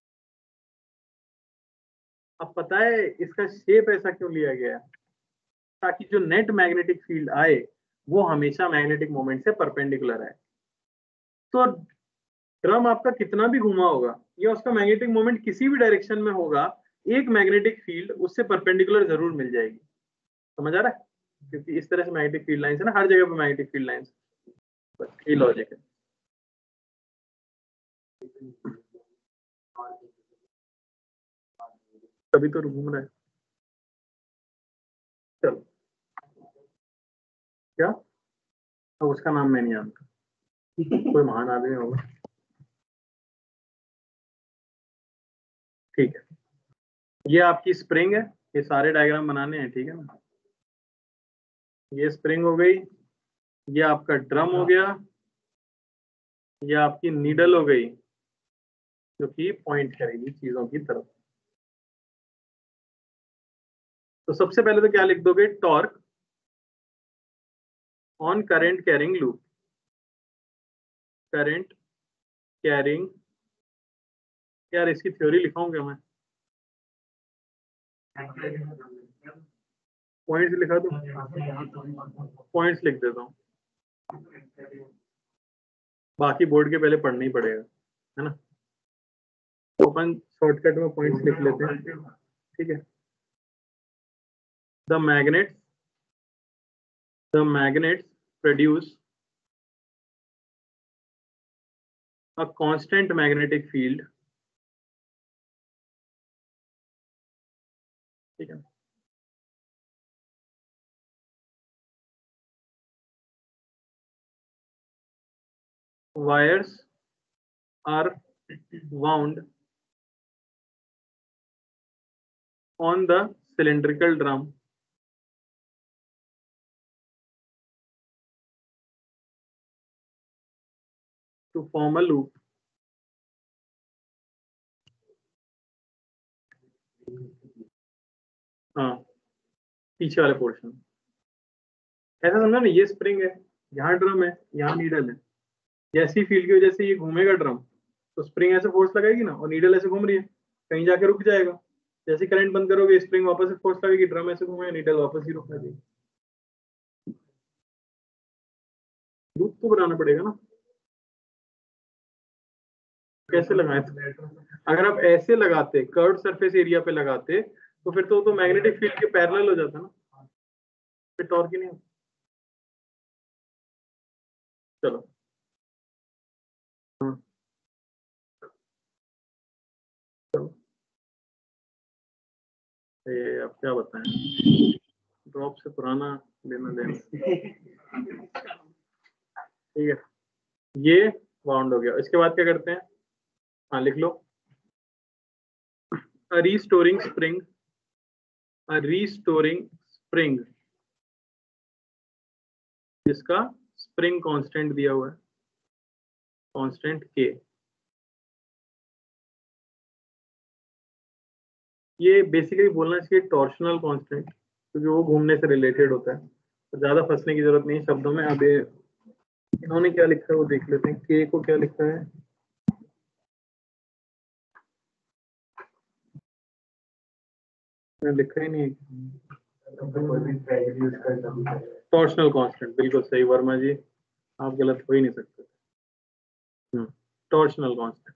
अब पता है इसका शेप ऐसा क्यों लिया गया है? ताकि जो नेट मैग्नेटिक फील्ड आए वो हमेशा मैग्नेटिक मोमेंट से परपेंडिकुलर है। तो ड्रम आपका कितना भी घुमा होगा या उसका मैग्नेटिक मोमेंट किसी भी डायरेक्शन में होगा, एक मैग्नेटिक फील्ड उससे परपेंडिकुलर जरूर मिल जाएगी। समझ आ रहा है? क्योंकि इस तरह से मैग्नेटिक फील्ड लाइंस है ना, हर जगह पे मैग्नेटिक फील्ड लाइंस। बस ये लॉजिक है। तभी तो घूम रहा है। चलो, क्या? अब उसका नाम मैं नहीं जानता, कोई महान आदमी होगा। ठीक है, ये आपकी स्प्रिंग है, ये सारे डायग्राम बनाने हैं, ठीक है ना? ये स्प्रिंग हो गई, ये आपका ड्रम हो गया, ये आपकी नीडल हो गई जो कि पॉइंट करेगी चीजों की तरफ। तो सबसे पहले तो क्या लिख दोगे? Torque on current carrying loop. Current carrying, यार इसकी थ्योरी लिखाऊंगा मैं। पॉइंट्स लिखा दो, पॉइंट्स लिख देता हूँ, बाकी बोर्ड के पहले पढ़ना ही पड़ेगा, है ना। तो अपन शॉर्टकट में पॉइंट्स लिख लेते हैं, ठीक है। The magnets the magnets produce a constant magnetic field, ठीक है। Wires are wound on the cylindrical drum to form a loop. हाँ, पीछे वाले पोर्शन ऐसा समझा ना, ये स्प्रिंग है, यहाँ ड्रम है, यहाँ नीडल है। जैसी फील्ड की वजह से ये घूमेगा ड्रम, तो स्प्रिंग ऐसे फोर्स लगाएगी ना, और नीडल ऐसे घूम रही है, कहीं जाके रुक जाएगा। जैसे करंट बंद करोगे, स्प्रिंग वापस से फोर्स लगेगी, ड्रम ऐसे घूमेगा, नीडल वापस ही रुक जाएगी। लूप तो बनाना पड़ेगा ना। कैसे लगाए? अगर आप ऐसे लगाते, कर्व सरफेस एरिया पे लगाते, तो फिर तो तो मैग्नेटिक फील्ड के पैरेलल हो जाता ना, फिर टॉर्क ही नहीं होता। चलो, हाँ, चलो, ये अब क्या बताएं, ड्रॉप से पुराना लेना देना, ठीक है। ये बाउंड हो गया, इसके बाद क्या करते हैं? हाँ, लिख लो, a restoring spring a restoring spring जिसका स्प्रिंग कांस्टेंट दिया हुआ है, कांस्टेंट के। ये बेसिकली बोलना चाहिए टॉर्शनल कांस्टेंट, क्योंकि वो घूमने से रिलेटेड होता है, तो ज्यादा फंसने की जरूरत नहीं शब्दों में। अब इन्होंने क्या लिखा है वो देख लेते हैं, के को क्या लिखा है। मैंने लिखा ही नहीं, टॉर्शनल कांस्टेंट, बिल्कुल सही वर्मा जी, आप गलत हो ही नहीं सकते। टॉर्शनल कांस्टेंट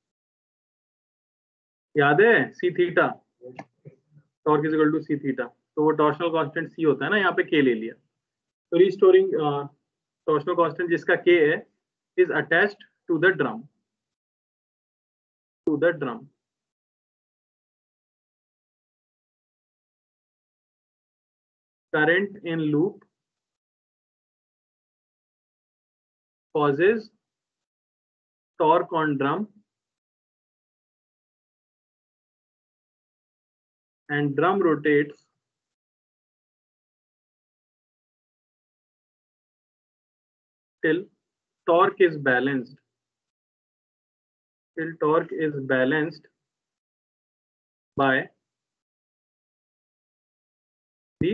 याद है, C theta, torque is equal to C theta, तो वो टॉर्शनल कांस्टेंट सी होता है ना, यहाँ पे के ले लिया। तो रिस्टोरिंग टॉर्शनल कांस्टेंट जिसका के है is attached to the drum to the drum current in loop causes torque on drum and drum rotates till torque is balanced till torque is balanced by the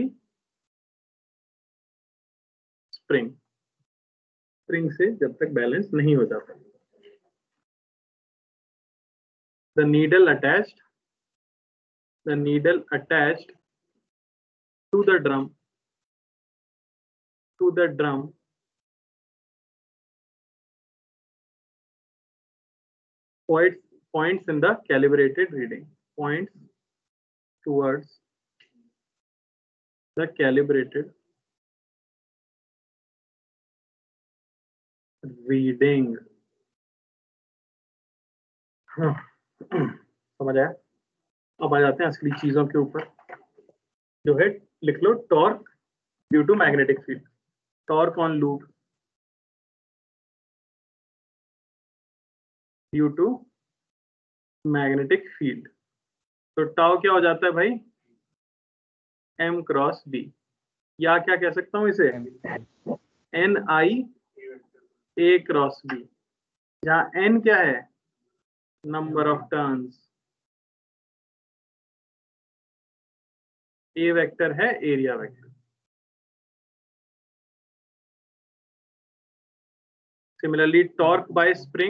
spring spring से जब तक बैलेंस नहीं हो जाता। the needle attached the needle attached to the drum to the drum points points in the calibrated reading points towards the calibrated reading। हाँ, समझ आया? अब आ जाते हैं असली चीजों के ऊपर, जो है लिख लो, torque due to magnetic field, torque on loop due to magnetic field. तो टाउ क्या हो जाता है भाई? एम क्रॉस बी, या क्या कह सकता हूं इसे, N I A cross B, जहां एन क्या है, number of turns, A vector है area vector. Similarly, torque by spring,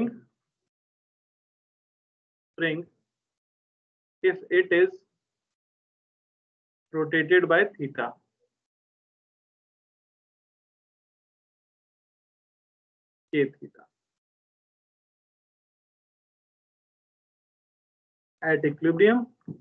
spring, if it is rotated by theta, K theta at equilibrium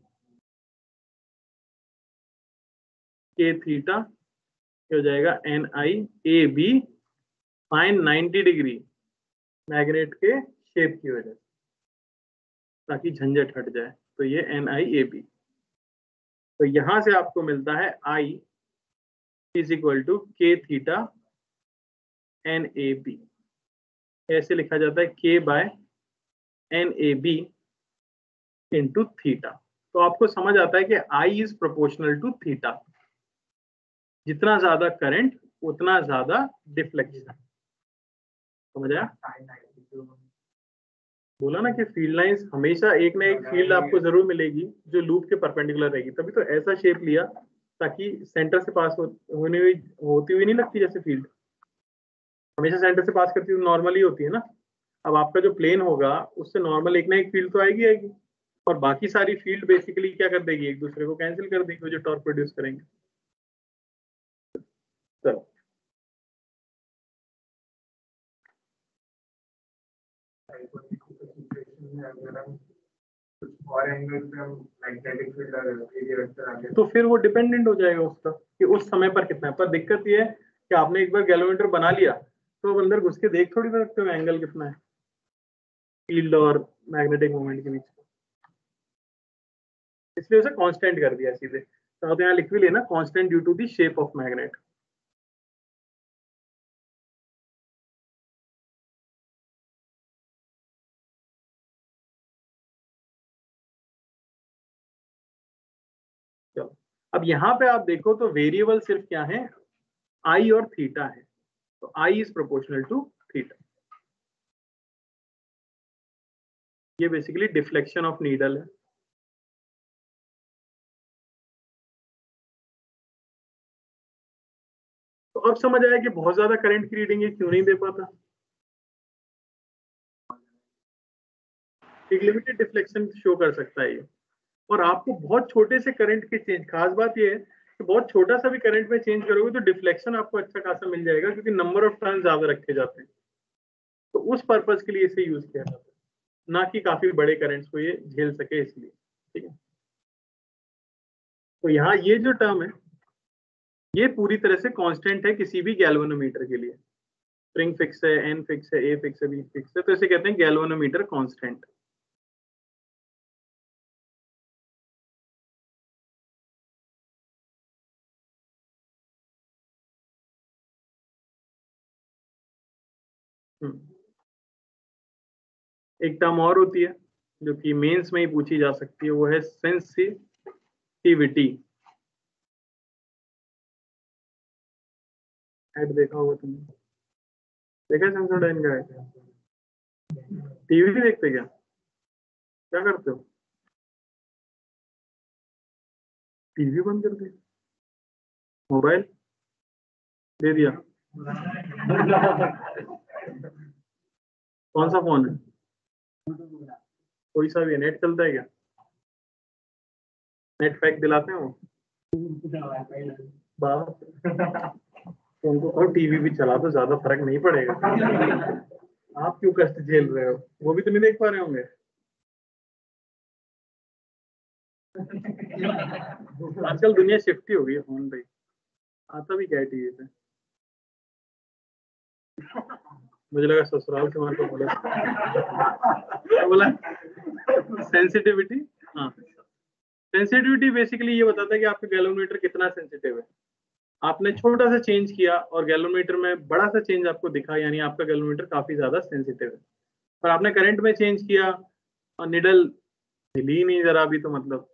K theta हो जाएगा N I A B sine ninety degree magnet के शेप की वजह से, ताकि झंझट हट जाए। तो ये एन आई ए बी, तो यहां से आपको मिलता है I is equal to K theta N A B. ऐसे लिखा जाता है K by N A B into theta. तो आपको समझ आता है कि I is proportional to theta. जितना ज्यादा करंट उतना ज्यादा डिफ्लेक्शन। समझ आया? बोला ना कि फील्ड लाइंस हमेशा एक ना एक फील्ड आपको जरूर मिलेगी जो लूप के परपेंडिकुलर रहेगी। तभी तो ऐसा शेप लिया ताकि सेंटर से पास हो, होने हुई होती हुई नहीं लगती। जैसे फील्ड हमेशा सेंटर से पास करती हुई नॉर्मली होती है ना। अब आपका जो प्लेन होगा उससे नॉर्मल एक ना एक फील्ड तो आएगी आएगी और बाकी सारी फील्ड बेसिकली क्या कर देगी, एक दूसरे को कैंसिल कर देगी, जो टॉर्क प्रोड्यूस करेंगे। चलो अगर हम कुछ और एंगल पे हम मैग्नेटिक फील्ड एरिया वेक्टर आगे तो फिर वो डिपेंडेंट हो जाएगा उसका कि उस समय पर कितना है। पर दिक्कत ये है कि आपने एक बार गैलोमीटर बना लिया तो अब अंदर घुस के देख थोड़ी ना सकते हो एंगल कितना है फील्ड और मैग्नेटिक मोमेंट के बीच। इसलिए उसे कांस्टेंट कर दिया सीधे। तो आप यहाँ लिख भी लेना constant due to the shape of magnet. चलो अब यहाँ पे आप देखो तो वेरिएबल सिर्फ क्या है, आई और थीटा है। तो I is proportional to theta. ये बेसिकली डिफ्लेक्शन ऑफ नीडल है। तो अब समझ आया कि बहुत ज्यादा करंट की रीडिंग ये क्यों नहीं दे पाता। एक लिमिटेड डिफ्लेक्शन शो कर सकता है ये। और आपको बहुत छोटे से करंट के चेंज, खास बात ये है कि बहुत छोटा सा भी करंट में चेंज करोगे तो डिफ्लेक्शन आपको अच्छा खासा मिल जाएगा, क्योंकि नंबर ऑफ टर्न ज्यादा रखे जाते हैं। तो उस पर्पज के लिए इसे यूज किया जाता है, ना कि काफी बड़े करंट्स को ये झेल सके इसलिए। ठीक है, तो यहाँ ये जो टर्म है ये पूरी तरह से कांस्टेंट है किसी भी गैल्वेनोमीटर के लिए। स्प्रिंग फिक्स है, एन फिक्स है, ए फिक्स है, बी फिक्स है, तो इसे कहते हैं गैल्वेनोमीटर कांस्टेंट। एक टर्म और होती है जो कि मेंस में ही पूछी जा सकती है, वो है सेंसिटिविटी। ऐड देखा होगा तुमने, देखा सेंसोडाइन का ऐड? टीवी नहीं देखते क्या? क्या करते हो? टीवी बंद कर दिया, मोबाइल दे दिया? कौन सा फोन है? कोई सा भी है? नेट चलता है क्या? नेट पैक दिलाते हैं वो बाबा? उनको और टीवी भी चला तो ज्यादा फर्क नहीं पड़ेगा। आप क्यों कष्ट झेल रहे हो? वो भी तो नहीं देख पा रहे होंगे। आजकल दुनिया शिफ्ट ही हो गई है फोन पे। आता भी क्या है टीवी पे? मुझे लगा ससुराल से हमारे को बोला क्या बोला? सेंसिटिविटी। हाँ, सेंसिटिविटी बेसिकली ये बताता है कि आपका गैल्वेनोमीटर कितना सेंसिटिव है। आपने छोटा सा चेंज किया और गैल्वेनोमीटर में बड़ा सा चेंज आपको दिखा, यानी आपका गैल्वेनोमीटर काफी ज्यादा सेंसिटिव है। पर आपने करंट में चेंज किया और निडल हिली नहीं जरा भी, तो मतलब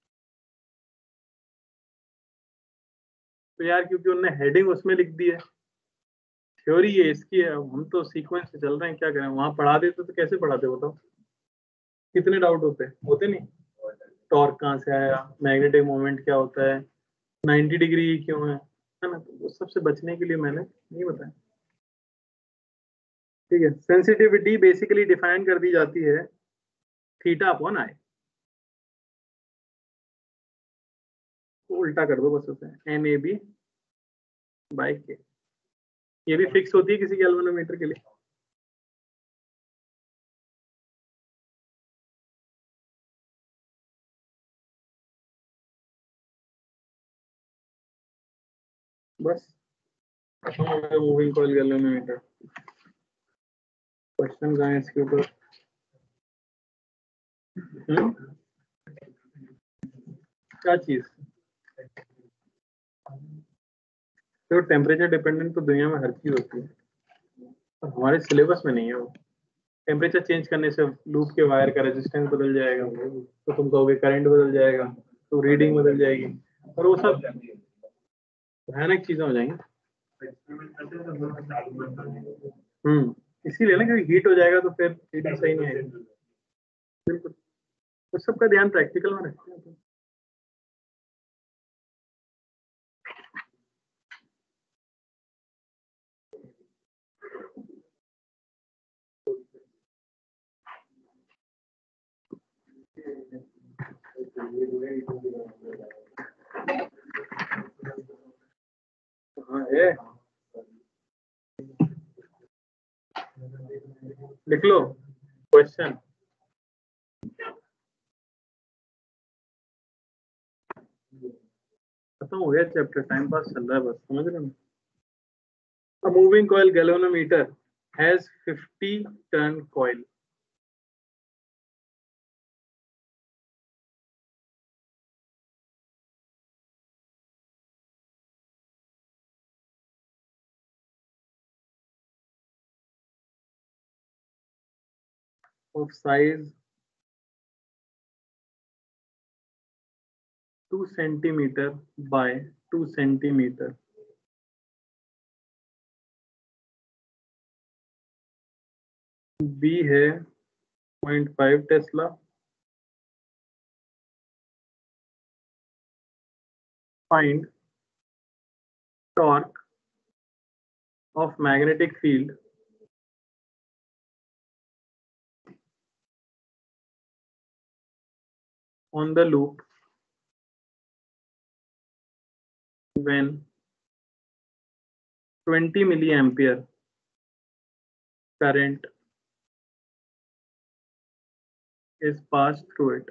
तो यार, क्योंकि उन्होंने हेडिंग उसमें लिख दी है, थ्योरी ये इसकी है, हम तो सीक्वेंस से चल रहे हैं, क्या करें? वहां पढ़ा देते तो कैसे पढ़ाते बताओ? कितने डाउट होते होते नहीं? टॉर्क कहाँ से आया, मैग्नेटिक मोमेंट क्या होता है, नाइंटी डिग्री क्यों है है ना? तो उस सबसे बचने के लिए मैंने नहीं बताया। ठीक है, सेंसिटिविटी बेसिकली डिफाइन कर दी जाती है थीटा अपॉन आई। उल्टा कर दो बस उसे, एन ए बी बाई के। ये भी फिक्स होती है किसी गैल्वेनोमीटर के लिए। बस खत्म हो गया मूविंग कॉइल गैल्वेनोमीटर। क्वेश्चन कहाँ है इसके ऊपर? हम्म? क्या चीज? तो टेम्परेचर डिपेंडेंट तो दुनिया में हर चीज होती है, और हमारे सिलेबस में नहीं है वो। टेम्परेचर चेंज करने से लूप के वायर का रेजिस्टेंस बदल जाएगा, तो तुम कहोगे करंट बदल जाएगा, तो रीडिंग बदल जाएगी, और वो सब भयानक चीजें हो जाएंगी। हम्म इसीलिए ना, क्योंकि हीट हो जाएगा तो फिर रीडिंग सही नहीं आएगी। बिल्कुल, तो सबका ध्यान प्रैक्टिकल में रखते हैं। हाँ है, लिख लो क्वेश्चन। खत्म हो गया चैप्टर, टाइम पास चल रहा है बस, समझ रहे हो? A moving coil galvanometer has fifty ton coil. Of size two centimeter by two centimeter. B है zero point five tesla. Find torque of magnetic field on the loop when twenty milliampere current is passed through it.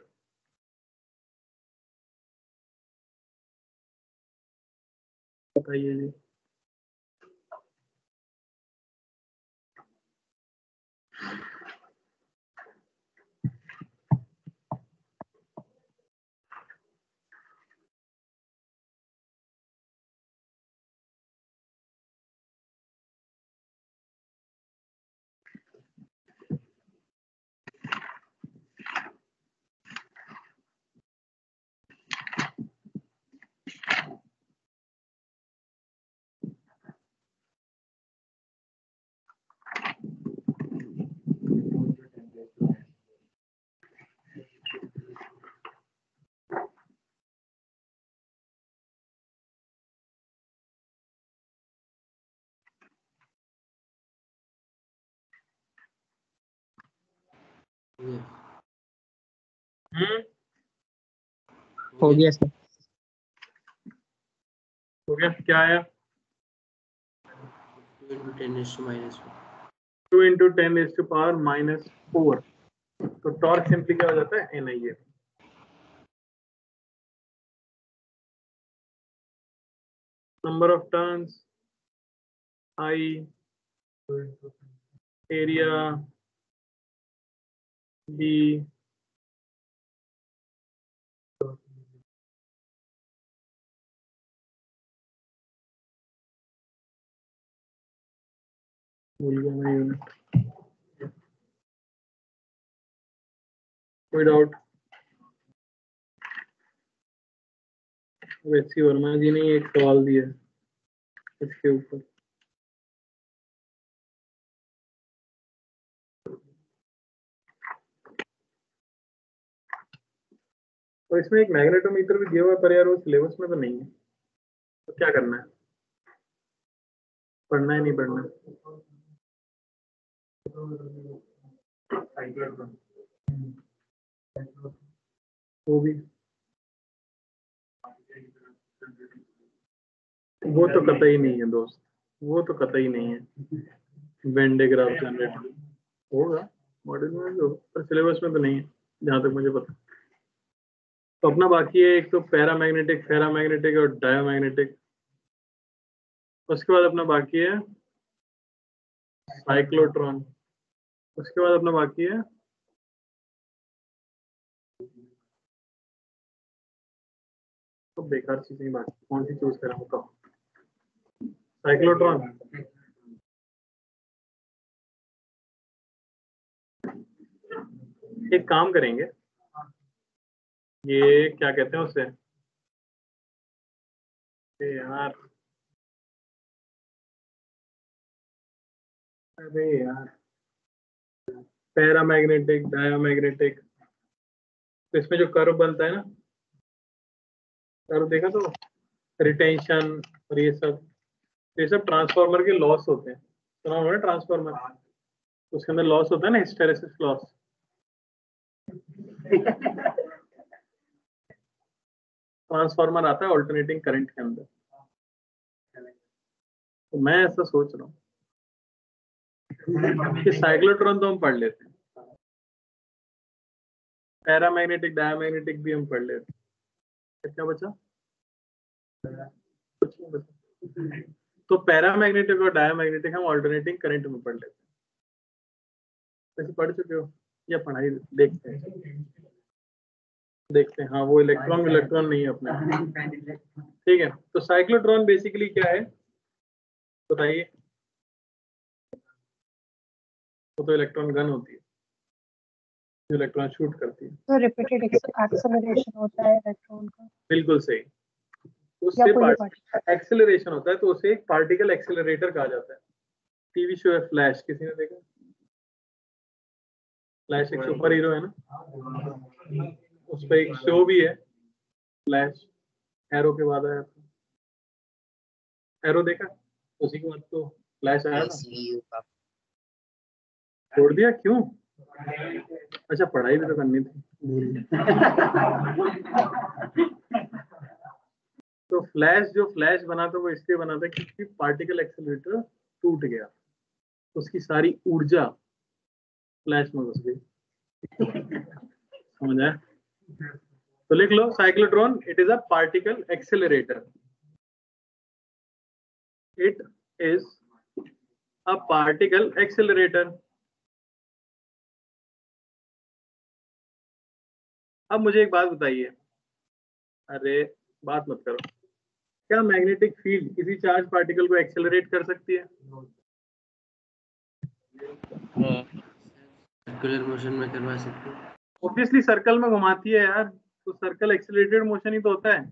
बताइए जी। हम्म हो गया सर। हो गया, क्या आया? two into ten is to minus one. Two into ten is to power minus four. तो टॉर्क सिंपली क्या हो जाता है? N I A. Number of turns I, area B, भूल गया मैं यूनिट। कोई डाउट? वैसी वर्मा जी ने एक सवाल दिया इसके ऊपर। और इसमें एक मैग्नेटोमीटर भी दिया हुआ है, पर यार वो सिलेबस में तो नहीं है, तो क्या करना है? पढ़ना है नहीं पढ़ना? वो भी, वो तो कतई नहीं है दोस्त, वो तो कतई नहीं है। वेन डायग्राफ जनरेटर होगा मॉडल में जो, पर सिलेबस में तो नहीं है जहां तक मुझे पता। तो अपना बाकी है एक तो पैरामैग्नेटिक, फेरामैग्नेटिक और डायोमैग्नेटिक। उसके बाद अपना बाकी है साइक्लोट्रॉन, उसके बाद अपना बाकी है तो बेकार चीजें बाकी, कौन सी चूज करा बताओ? साइक्लोट्रॉन। एक काम करेंगे, ये क्या कहते हैं उसे, यार अरे यार पैरामैग्नेटिक डायामैग्नेटिक, तो इसमें जो कर्व बनता है ना, कर्व देखा तो रिटेंशन और ये सब, ये सब ट्रांसफार्मर के लॉस होते हैं, सुना होगा ना ट्रांसफार्मर, उसके अंदर लॉस होता है ना, हिस्टेरेसिस लॉस। ट्रांसफार्मर आता है ऑल्टरनेटिंग करंट के अंदर, तो मैं ऐसा सोच रहा हूँ कि साइक्लोट्रॉन तो हम पढ़ लेते हैं, पैरामैग्नेटिक डायामैग्नेटिक भी हम पढ़ लेते हैं, क्या बचा? कुछ नहीं बचा। तो पैरामैग्नेटिक और डायामैग्नेटिक हम ऑल्टरनेटिंग करंट में पढ़ लेते हैं। वैसे पढ़ चुके हो या पढ़ाई देखते हैं? देखते हैं, हाँ वो इलेक्ट्रॉन इलेक्ट्रॉन नहीं है अपने, ठीक है। तो साइक्लोट्रॉन बेसिकली क्या है बताइए? वो तो इलेक्ट्रॉन गन होती है जो इलेक्ट्रॉन शूट करती है। तो रिपीटेड एक्सेलरेशन होता है इलेक्ट्रॉन का। बिल्कुल सही, उससे एक्सेलरेशन होता है, तो उसे एक पार्टिकल एक्सेलरेटर कहा जाता है। टीवी शो है फ्लैश, किसी ने देखा? फ्लैश एक सुपर हीरो है ना, उस पर एक शो भी है फ्लैश, एरो के बाद आया था। एरो देखा? उसी के बाद तो फ्लैश आया था। छोड़ दिया क्यों? अच्छा पढ़ाई भी तो करनी थी। तो फ्लैश जो फ्लैश बना था वो इसलिए बना था क्योंकि पार्टिकल एक्सेलरेटर टूट गया, उसकी सारी ऊर्जा फ्लैश में घुस गई। समझ आया? तो लिख लो cyclotron, it is a particle accelerator. It is a particle accelerator. अब मुझे एक बात बताइए, अरे बात मत करो, क्या मैग्नेटिक फील्ड किसी चार्ज पार्टिकल को एक्सेलरेट कर सकती है? सर्कुलर मोशन में करवा सकते हैं। ऑब्वियसली सर्कल में घुमाती है यार, तो सर्कल एक्सेलरेटेड मोशन ही तो होता है।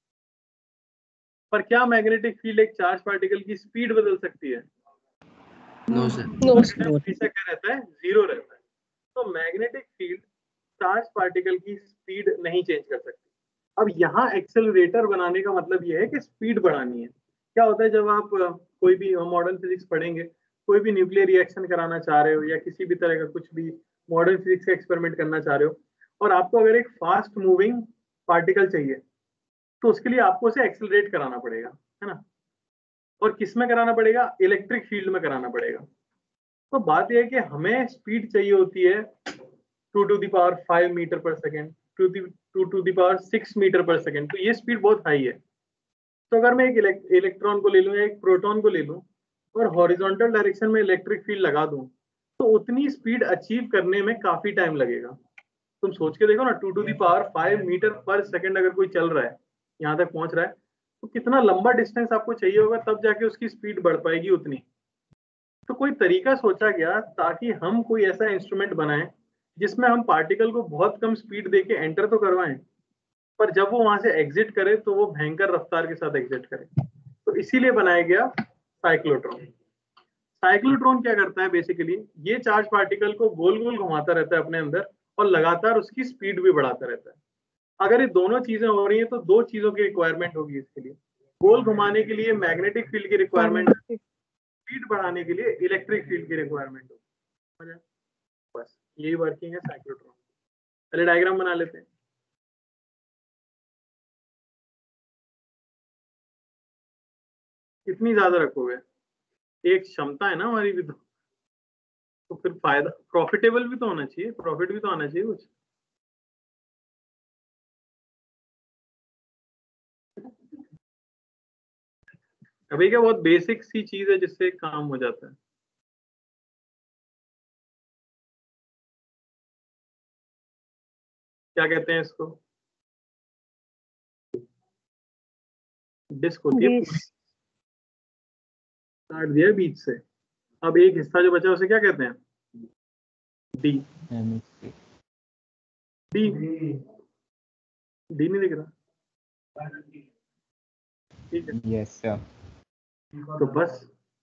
पर क्या मैग्नेटिक फील्ड एक चार्ज पार्टिकल की स्पीड बदल सकती है? No sir. नो हमेशा क्या रहता है? जीरो रहता है। तो मैग्नेटिक फील्ड चार्ज पार्टिकल की स्पीड नहीं चेंज कर सकती। अब यहाँ एक्सेलरेटर बनाने का मतलब यह है कि स्पीड बढ़ानी है। क्या होता है जब आप कोई भी मॉडर्न फिजिक्स पढ़ेंगे, कोई भी न्यूक्लियर रिएक्शन कराना चाह रहे हो या किसी भी तरह का कुछ भी मॉडर्न फिजिक्स का एक्सपेरिमेंट करना चाह रहे हो, और आपको अगर एक फास्ट मूविंग पार्टिकल चाहिए तो उसके लिए आपको उसे एक्सेलरेट कराना पड़ेगा, है ना? और किस में कराना पड़ेगा? इलेक्ट्रिक फील्ड में कराना पड़ेगा। तो बात यह है कि हमें स्पीड चाहिए होती है two to the power five metre per second, two two to the power six metre per second. तो ये स्पीड बहुत हाई है। तो अगर मैं एक इलेक्ट्रॉन को ले लूँ या एक प्रोटॉन को ले लूँ और हॉरिजॉन्टल डायरेक्शन में इलेक्ट्रिक फील्ड लगा दूं, तो उतनी स्पीड अचीव करने में काफी टाइम लगेगा। तुम सोच के देखो ना, two to the power five metre per second अगर कोई चल रहा है, यहाँ तक पहुंच रहा है, तो कितना लंबा डिस्टेंस आपको चाहिए होगा, तब जाके उसकी स्पीड बढ़ पाएगी उतनी। तो कोई तरीका सोचा गया ताकि हम कोई ऐसा इंस्ट्रूमेंट बनाएं जिसमें हम पार्टिकल को बहुत कम स्पीड देके एंटर तो करवाएं, पर जब वो वहां से एग्जिट करे तो वो भयंकर रफ्तार के साथ एग्जिट करे। तो इसीलिए बनाया गया साइक्लोट्रॉन। साइक्लोट्रॉन क्या करता है बेसिकली, ये चार्ज पार्टिकल को गोल गोल घुमाता रहता है अपने अंदर और लगातार उसकी स्पीड भी बढ़ाता रहता है। अगर ये दोनों चीजें हो रही हैं तो दो चीजों की रिक्वायरमेंट होगी इसके लिए। गोल घुमाने के लिए मैग्नेटिक फील्ड की रिक्वायरमेंट, स्पीड बढ़ाने के लिए इलेक्ट्रिक फील्ड की रिक्वायरमेंट होगी। बस यही वर्किंग है साइक्लोट्रॉन। पहले डायग्राम बना लेते हैं। कितनी ज्यादा रखोगे? एक क्षमता है ना हमारी भी, तो तो फिर फायदा प्रॉफिटेबल भी तो होना चाहिए, प्रॉफिट भी तो आना चाहिए कुछ। अभी क्या बहुत बेसिक सी चीज है जिससे काम हो जाता है। क्या कहते हैं इसको? डिस्क होती है पूरी, बीस काट दिया है बीच से। अब एक हिस्सा जो बचा उसे क्या कहते हैं? डी। हेमिस्फीयर डी डी नहीं दिख रहा, ठीक है। यस सर तो बस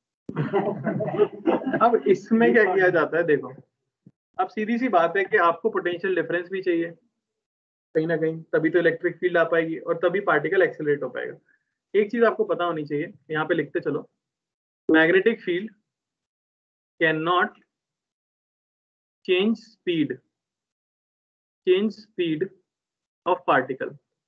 अब इसमें क्या किया जाता है, देखो अब सीधी सी बात है कि आपको पोटेंशियल डिफरेंस भी चाहिए कहीं ना कहीं, तभी तो इलेक्ट्रिक फील्ड आ पाएगी और तभी पार्टिकल एक्सेलरेट हो पाएगा। एक चीज आपको पता होनी चाहिए, यहाँ पे लिखते चलो, magnetic field can not change speed change speed of particle.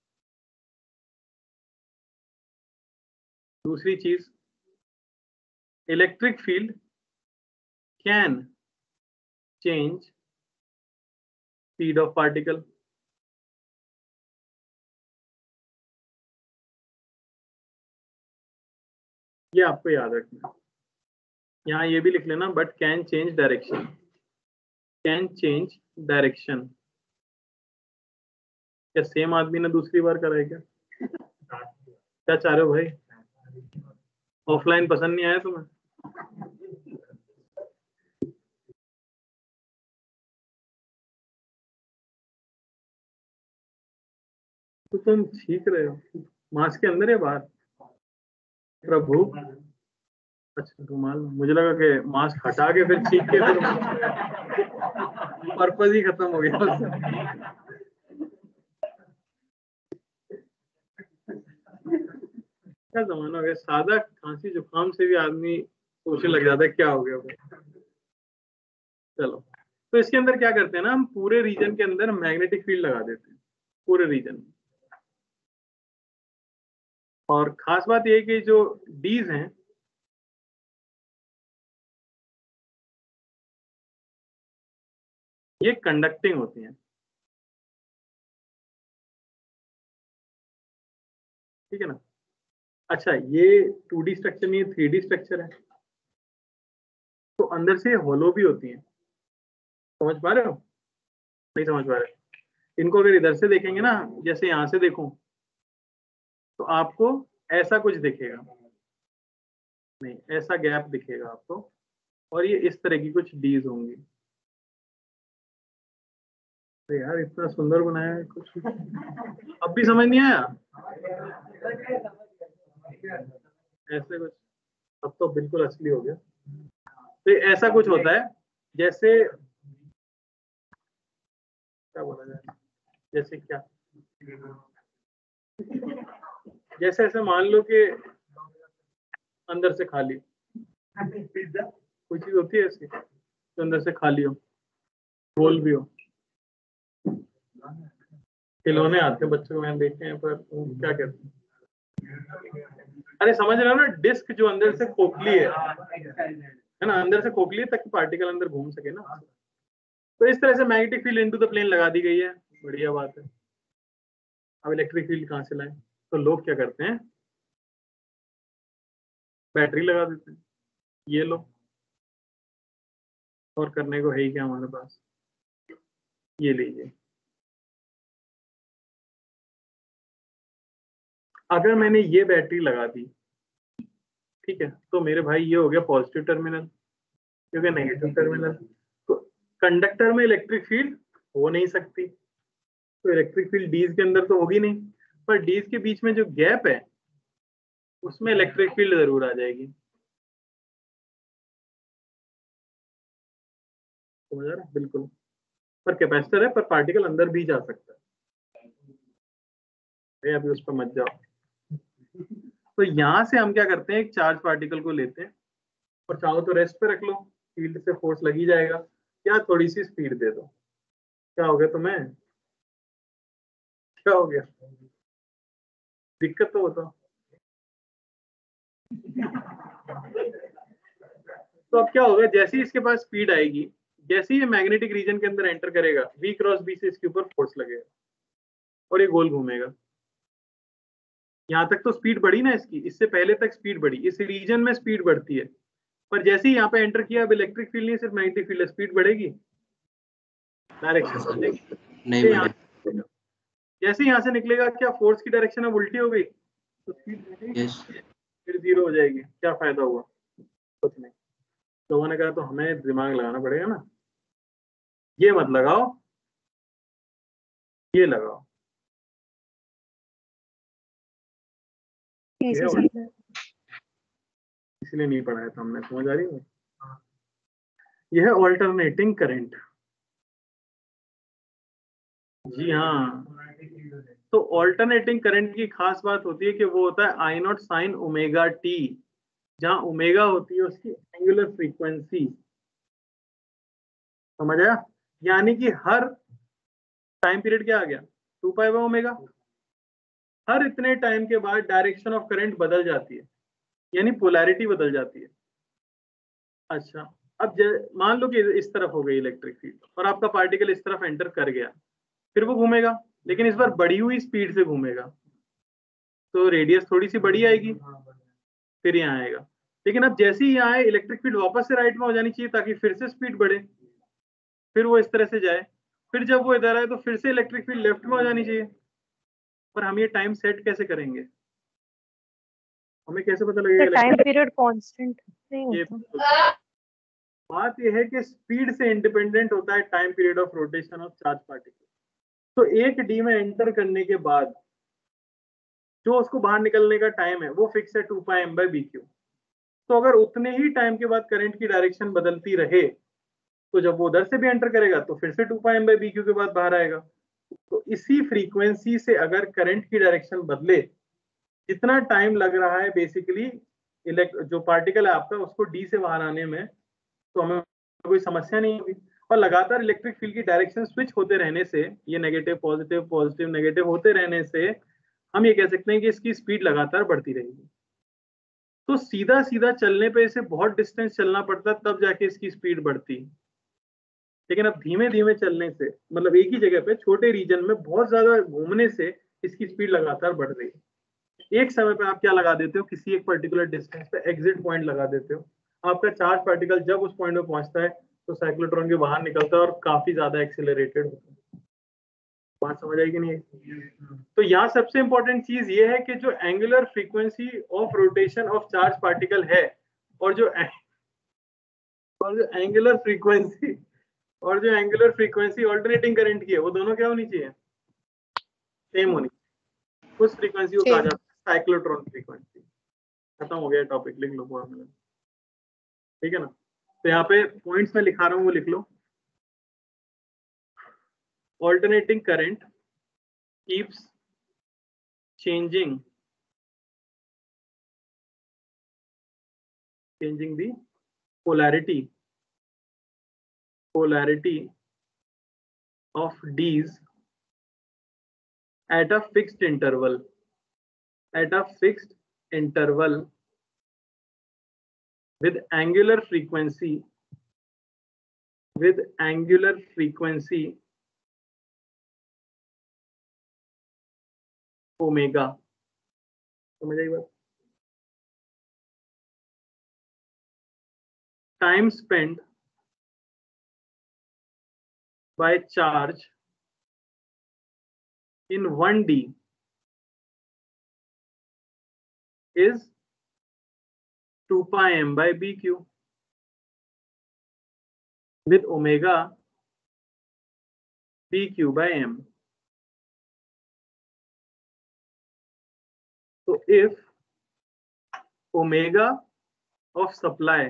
दूसरी चीज, electric field can change speed of particle. ये आपको याद रखना है। यहाँ ये भी लिख लेना, but can change direction, can change direction. क्या सेम आदमी ने दूसरी बार करा है क्या? क्या चाह रहे हो भाई? ऑफलाइन पसंद नहीं आया तुम्हें? तो तुम सीख रहे हो, मास्क के अंदर या बाहर? प्रभु, अच्छा रुमाल, मुझे लगा कि मास्क हटा के फिर छींक के फिर पर्पज ही खत्म हो गया उससे। क्या जमाना हो गया, सादा खांसी जुकाम से भी आदमी सोचने लग जाता है क्या हो गया भाई। चलो, तो इसके अंदर क्या करते हैं ना, हम पूरे रीजन के अंदर मैग्नेटिक फील्ड लगा देते हैं, पूरे रीजन में। और खास बात यह है कि जो डीज हैं ये कंडक्टिंग होती हैं, ठीक है ना। अच्छा, ये टू डी स्ट्रक्चर नहीं है, थ्री डी स्ट्रक्चर है, तो अंदर से होलो भी होती हैं। समझ पा रहे हो? नहीं समझ पा रहे? इनको अगर इधर से देखेंगे ना, जैसे यहां से देखूं तो आपको ऐसा कुछ दिखेगा, नहीं ऐसा गैप दिखेगा आपको, और ये इस तरह की कुछ डीज होंगी। तो यार इतना सुंदर बनाया है कुछ, अब भी समझ नहीं आया? ऐसे कुछ, अब तो बिल्कुल असली हो गया। तो ये ऐसा कुछ होता है, जैसे क्या बोला जाए, जैसे क्या, जैसे ऐसे मान लो कि अंदर से खाली कोई चीज होती है ऐसी तो अंदर से खाली हो, गोल भी हो। खिलौने आते हैं बच्चों को, मैंने देखे हैं, पर वो क्या कहते हैं, अरे समझ रहे हो ना, डिस्क जो अंदर से खोखली है है ना, अंदर से खोखली है ताकि पार्टिकल अंदर घूम सके ना। तो इस तरह से magnetic field into the plane लगा दी गई है, बढ़िया बात है। अब इलेक्ट्रिक फील्ड कहाँ से लाएं? तो लोग क्या करते हैं, बैटरी लगा देते हैं, ये लो, और करने को है ही क्या हमारे पास, ये लीजिए। अगर मैंने ये बैटरी लगा दी, ठीक है, तो मेरे भाई ये हो गया पॉजिटिव टर्मिनल, क्योंकि नेगेटिव टर्मिनल, तो कंडक्टर में इलेक्ट्रिक फील्ड हो नहीं सकती, तो इलेक्ट्रिक फील्ड डीज के अंदर तो होगी नहीं, पर डीज के बीच में जो गैप है उसमें इलेक्ट्रिक फील्ड जरूर आ जाएगी। समझ रहे? बिल्कुल, पर कैपेसिटर है, पर पार्टिकल अंदर भी जा सकता है, अभी उस पर मत जाओ। तो यहां से हम क्या करते हैं, एक चार्ज पार्टिकल को लेते हैं और चाहो तो रेस्ट पे रख लो, फील्ड से फोर्स लगी जाएगा, या थोड़ी सी स्पीड दे दो। क्या हो गया तुम्हें? क्या हो गया? दिक्कत तो बताओ। तो अब क्या होगा, जैसे ही इसके पास स्पीड आएगी, जैसे ही ये मैग्नेटिक रीजन के अंदर एंटर करेगा, V क्रॉस B से इसके ऊपर फोर्स लगेगा और ये गोल घूमेगा। यहाँ तक तो स्पीड बढ़ी ना इसकी, इससे पहले तक स्पीड बढ़ी, इस रीजन में स्पीड बढ़ती है, पर जैसे ही यहाँ पे एंटर किया अब इलेक्ट्रिक फील्ड नहीं सिर्फ मैग्नेटिक फील्ड है, स्पीड बढ़ेगी, डायरेक्शन बदलेगी। नहीं यहाँ बने। जैसे यहाँ से निकलेगा क्या फोर्स की डायरेक्शन अब उल्टी हो गई तो स्पीड बढ़ेगी, यस फिर जीरो हो जाएगी, क्या फायदा हुआ, कुछ नहीं। लोगों ने कहा तो हमें दिमाग लगाना पड़ेगा ना, ये मत लगाओ, ये लगाओ, एसी ये सप्लाई। इसलिए नहीं पढ़ाया था हमने, समझ आ रही है। यह है ऑल्टरनेटिंग करंट। जी हाँ, तो ऑल्टरनेटिंग करंट की खास बात होती है कि वो होता है I not sine omega T, जहां ओमेगा होती है उसकी एंगुलर फ्रीक्वेंसी, समझ आया। यानी कि हर टाइम पीरियड क्या आ गया, टू पाई बाय ओमेगा, हर इतने टाइम के बाद डायरेक्शन ऑफ करंट बदल जाती है, यानी पोलैरिटी बदल जाती है। अच्छा, अब मान लो कि इस तरफ हो गई इलेक्ट्रिक फील्ड और आपका पार्टिकल इस तरफ एंटर कर गया, फिर वो घूमेगा, लेकिन इस बार बढ़ी हुई स्पीड से घूमेगा, तो रेडियस थोड़ी सी बड़ी आएगी, फिर यहाँ आएगा। लेकिन अब जैसे ही यहाँ आए इलेक्ट्रिक फील्ड वापस से राइट में हो जानी चाहिए ताकि फिर से स्पीड बढ़े, फिर वो इस तरह से जाए, फिर जब वो इधर आए तो फिर से इलेक्ट्रिक फील्ड लेफ्ट में हो जानी चाहिए। पर हम ये टाइम सेट कैसे करेंगे, हमें कैसे पता लगेगा टाइम पीरियड कांस्टेंट नहीं ये होता। बात यह है कि स्पीड से इंडिपेंडेंट होता है time period of rotation of charge particle. तो एक डी में एंटर करने के बाद जो उसको बाहर निकलने का टाइम है वो फिक्स है two pi M by B Q. तो अगर उतने ही टाइम के बाद करंट की डायरेक्शन बदलती रहे तो जब वो उधर से भी एंटर करेगा तो फिर से two pi M by B q के बाद बाहर आएगा। तो इसी फ्रीक्वेंसी से अगर करंट की डायरेक्शन बदले, जितना टाइम लग रहा है बेसिकली इलेक्ट जो पार्टिकल है आपका उसको डी से बाहर आने में, तो हमें कोई समस्या नहीं होगी। और लगातार इलेक्ट्रिक फील्ड की डायरेक्शन स्विच होते रहने से, ये नेगेटिव पॉजिटिव पॉजिटिव नेगेटिव होते रहने से हम ये कह सकते हैं कि इसकी स्पीड लगातार बढ़ती रहेगी। तो सीधा सीधा चलने पे इसे बहुत डिस्टेंस चलना पड़ता तब जाके इसकी स्पीड बढ़ती, लेकिन अब धीमे धीमे चलने से, मतलब एक ही जगह पे छोटे रीजन में बहुत ज्यादा घूमने से इसकी स्पीड लगातार बढ़ रही है। एक समय पे आप क्या लगा देते हो, किसी एक पर्टिकुलर डिस्टेंस पे एग्जिट पॉइंट लगा देते हो, आपका चार्ज पार्टिकल जब उस पॉइंट पे पहुंचता है तो साइक्लोट्रॉन के बाहर निकलता है और काफी ज्यादा एक्सिलरेटेड होता है। बात समझ आएगी नहीं? तो यहाँ सबसे इंपॉर्टेंट चीज ये है कि जो angular frequency of rotation of charge particle है और जो और जो एंगुलर फ्रीक्वेंसी और जो एंगुलर फ्रीक्वेंसी ऑल्टरनेटिंग करंट की है वो दोनों क्या होनी चाहिए, सेम होनी चाहिए। उस फ्रीक्वेंसी को कहा जाता है साइक्लोट्रॉन फ्रीक्वेंसी। खत्म हो गया टॉपिक, लिख लो फॉर्मूला, ठीक है ना। तो यहाँ पे पॉइंट्स में लिखा रहा हूँ वो लिख लो। Alternating current keeps changing changing the polarity polarity of D's at a fixed interval at a fixed interval with angular frequency with angular frequency omega। समझ आई बात? time spent by charge in one D is two pi m by bq with omega bq by m. So if omega of supply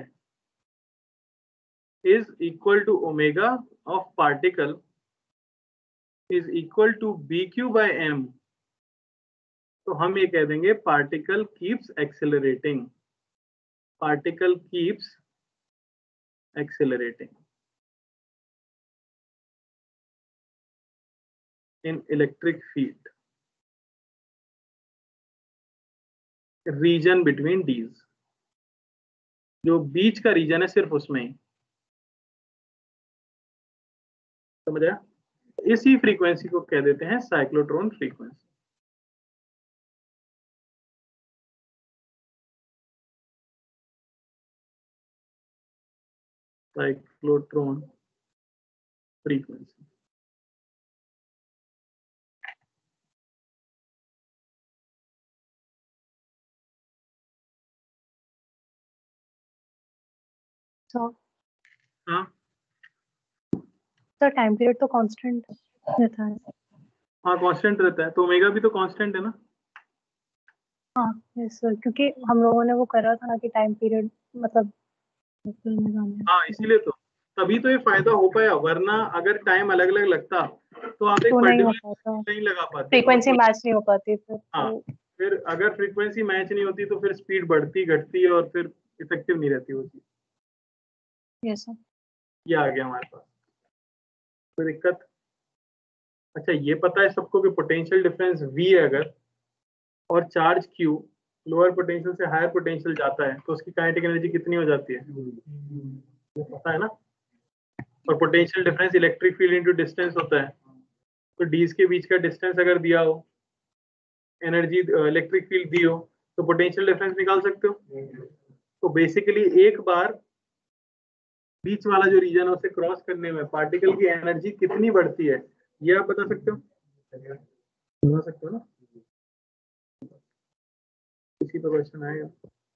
is equal to omega of particle is equal to bq by m, तो हम ये कह देंगे particle keeps accelerating, particle keeps accelerating in electric field region between dees, जो बीच का रीजन है सिर्फ उसमें ही। समझ आया? इसी फ्रीक्वेंसी को कह देते हैं cyclotron frequency. cyclotron frequency. So, हाँ तो टाइम पीरियड तो कांस्टेंट रहता है. हाँ कांस्टेंट रहता है, तो ओमेगा भी तो कांस्टेंट है ना. हाँ यस सर, क्योंकि हम लोगों ने वो करा था ना कि टाइम पीरियड मतलब में जाने. हाँ इसीलिए तो तभी तो ये फायदा हो पाया, वरना अगर टाइम अलग अलग लगता तो आप एक तो नहीं हो पर्टिकुलर पाता, नहीं लगा पाते. फ्रीक्वेंसी मैच नहीं हो पाती फिर. हाँ तो फिर अगर फ्रीक्वेंसी मैच नहीं होती तो फिर स्पीड बढ़ती घटती और फिर इफेक्टिव नहीं रहती वो चीज. Yes sir. ये आ गया हमारे पास, कोई दिक्कत. अच्छा ये पता है सबको कि पोटेंशियल डिफरेंस V है अगर और चार्ज Q लोअर पोटेंशियल से हायर पोटेंशियल जाता है तो उसकी काइनेटिक एनर्जी कितनी हो जाती है, ये पता है ना. और potential difference electric field into distance होता है, तो डीज के बीच का डिस्टेंस अगर दिया हो, एनर्जी इलेक्ट्रिक फील्ड दी हो, तो पोटेंशियल डिफरेंस निकाल सकते हो. तो बेसिकली एक बार बीच वाला जो रीजन है उसे क्रॉस करने में पार्टिकल की एनर्जी कितनी बढ़ती है ये आप बता सकते हो, बता सकते हो ना. किसी पर क्वेश्चन आएगा,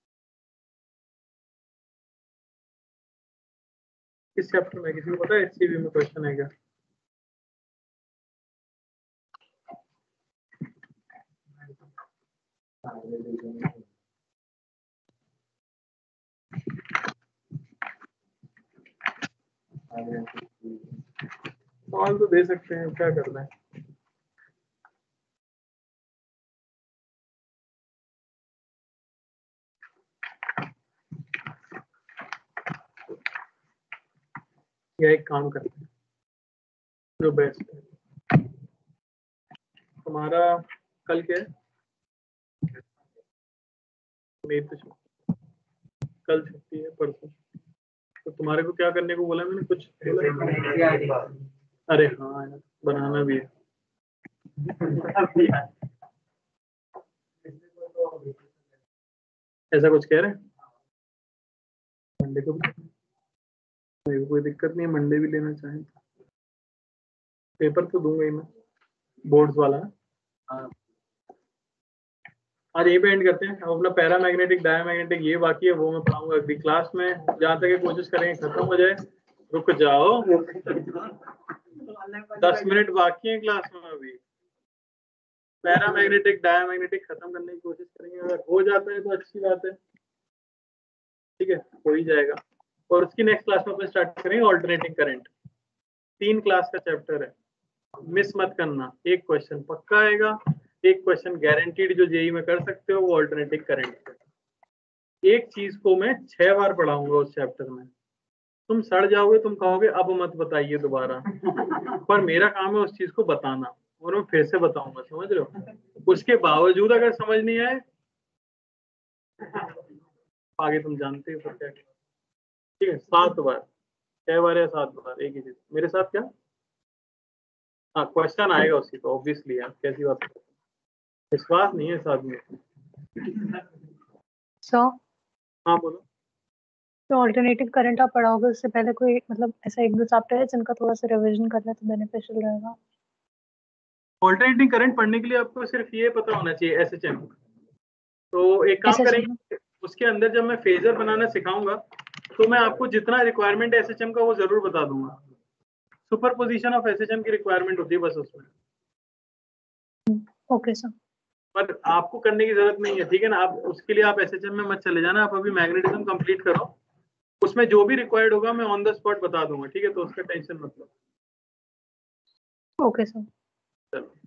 किस चैप्टर में, किसी को पता है एचसीवी में क्वेश्चन है क्या? सवाल तो दे सकते हैं, क्या करना है. या एक काम करते हैं जो बेस्ट है. तुम्हारा कल क्या है? मेरी तो छुट्टी, कल छुट्टी है, परसों. तो तुम्हारे को क्या करने को बोला मैंने, कुछ बोला? अरे हाँ यार, बनाना भी है. ऐसा कुछ कह रहे हैं मंडे को भी, मेरे को कोई दिक्कत नहीं है, मंडे भी लेना चाहें. पेपर तो दूंगा ही मैं, बोर्ड्स वाला. हाँ आज यही पे एंड करते हैं. अब अपना पैरामैग्नेटिक डायमैग्नेटिक ये बाकी है, वो मैं पढ़ाऊंगा अगली क्लास में. जहाँ तक ये कोशिश करेंगे खत्म हो जाए. रुक जाओ, दस मिनट बाकी है क्लास में अभी. पैरामैग्नेटिक डायमैग्नेटिक खत्म करने की कोशिश करेंगे, अगर हो जाता है तो अच्छी बात है, ठीक है, हो ही जाएगा. और उसकी नेक्स्ट क्लास में अपन स्टार्ट करेंगे ऑल्टरनेटिंग करंट. तीन क्लास का चैप्टर है, मिस मत करना. एक क्वेश्चन पक्का आएगा, एक क्वेश्चन गारंटीड जो जेई में कर सकते हो वो ऑल्टरनेटिंग करंट. एक चीज को मैं छह बार पढ़ाऊंगा उस चैप्टर में. तुम सड़ जाओगे, तुम कहोगे अब मत बताइए दोबारा, पर मेरा काम है उस चीज को बताना और मैं फिर से बताऊंगा, समझ रहे हो. उसके बावजूद अगर समझ नहीं आए आगे तुम जानते हो क्या. ठीक है, सात बार, छह बार या सात बार एक ही चीज मेरे साथ. क्या हाँ क्वेश्चन आएगा उसी को ऑब्वियसली यार, कैसी बात है, विश्वास नहीं है इस आदमी को. सो हाँ बोलो. तो ऑल्टरनेटिव करंट आप पढ़ाओगे उससे पहले कोई मतलब ऐसा एक दो चैप्टर है जिनका थोड़ा सा रिवीजन करना तो बेनिफिशियल रहेगा. ऑल्टरनेटिंग करंट पढ़ने के लिए आपको सिर्फ ये पता होना चाहिए एसएचएम. तो एक काम SHM करेंगे, उसके अंदर जब मैं फेजर बनाना सिखाऊंगा तो मैं आपको जितना रिक्वायरमेंट है एसएचएम का वो जरूर बता दूंगा. सुपरपोजिशन ऑफ एसएचएम की रिक्वायरमेंट होती है बस उसमें. Okay sir. पर आपको करने की जरूरत नहीं है, ठीक है ना. आप उसके लिए आप एसएचएम में मत चले जाना, आप अभी मैग्नेटिज्म कंप्लीट करो, उसमें जो भी रिक्वायर्ड होगा मैं ऑन द स्पॉट बता दूंगा, ठीक है. तो उसका टेंशन मत लो. Okay sir. चलो.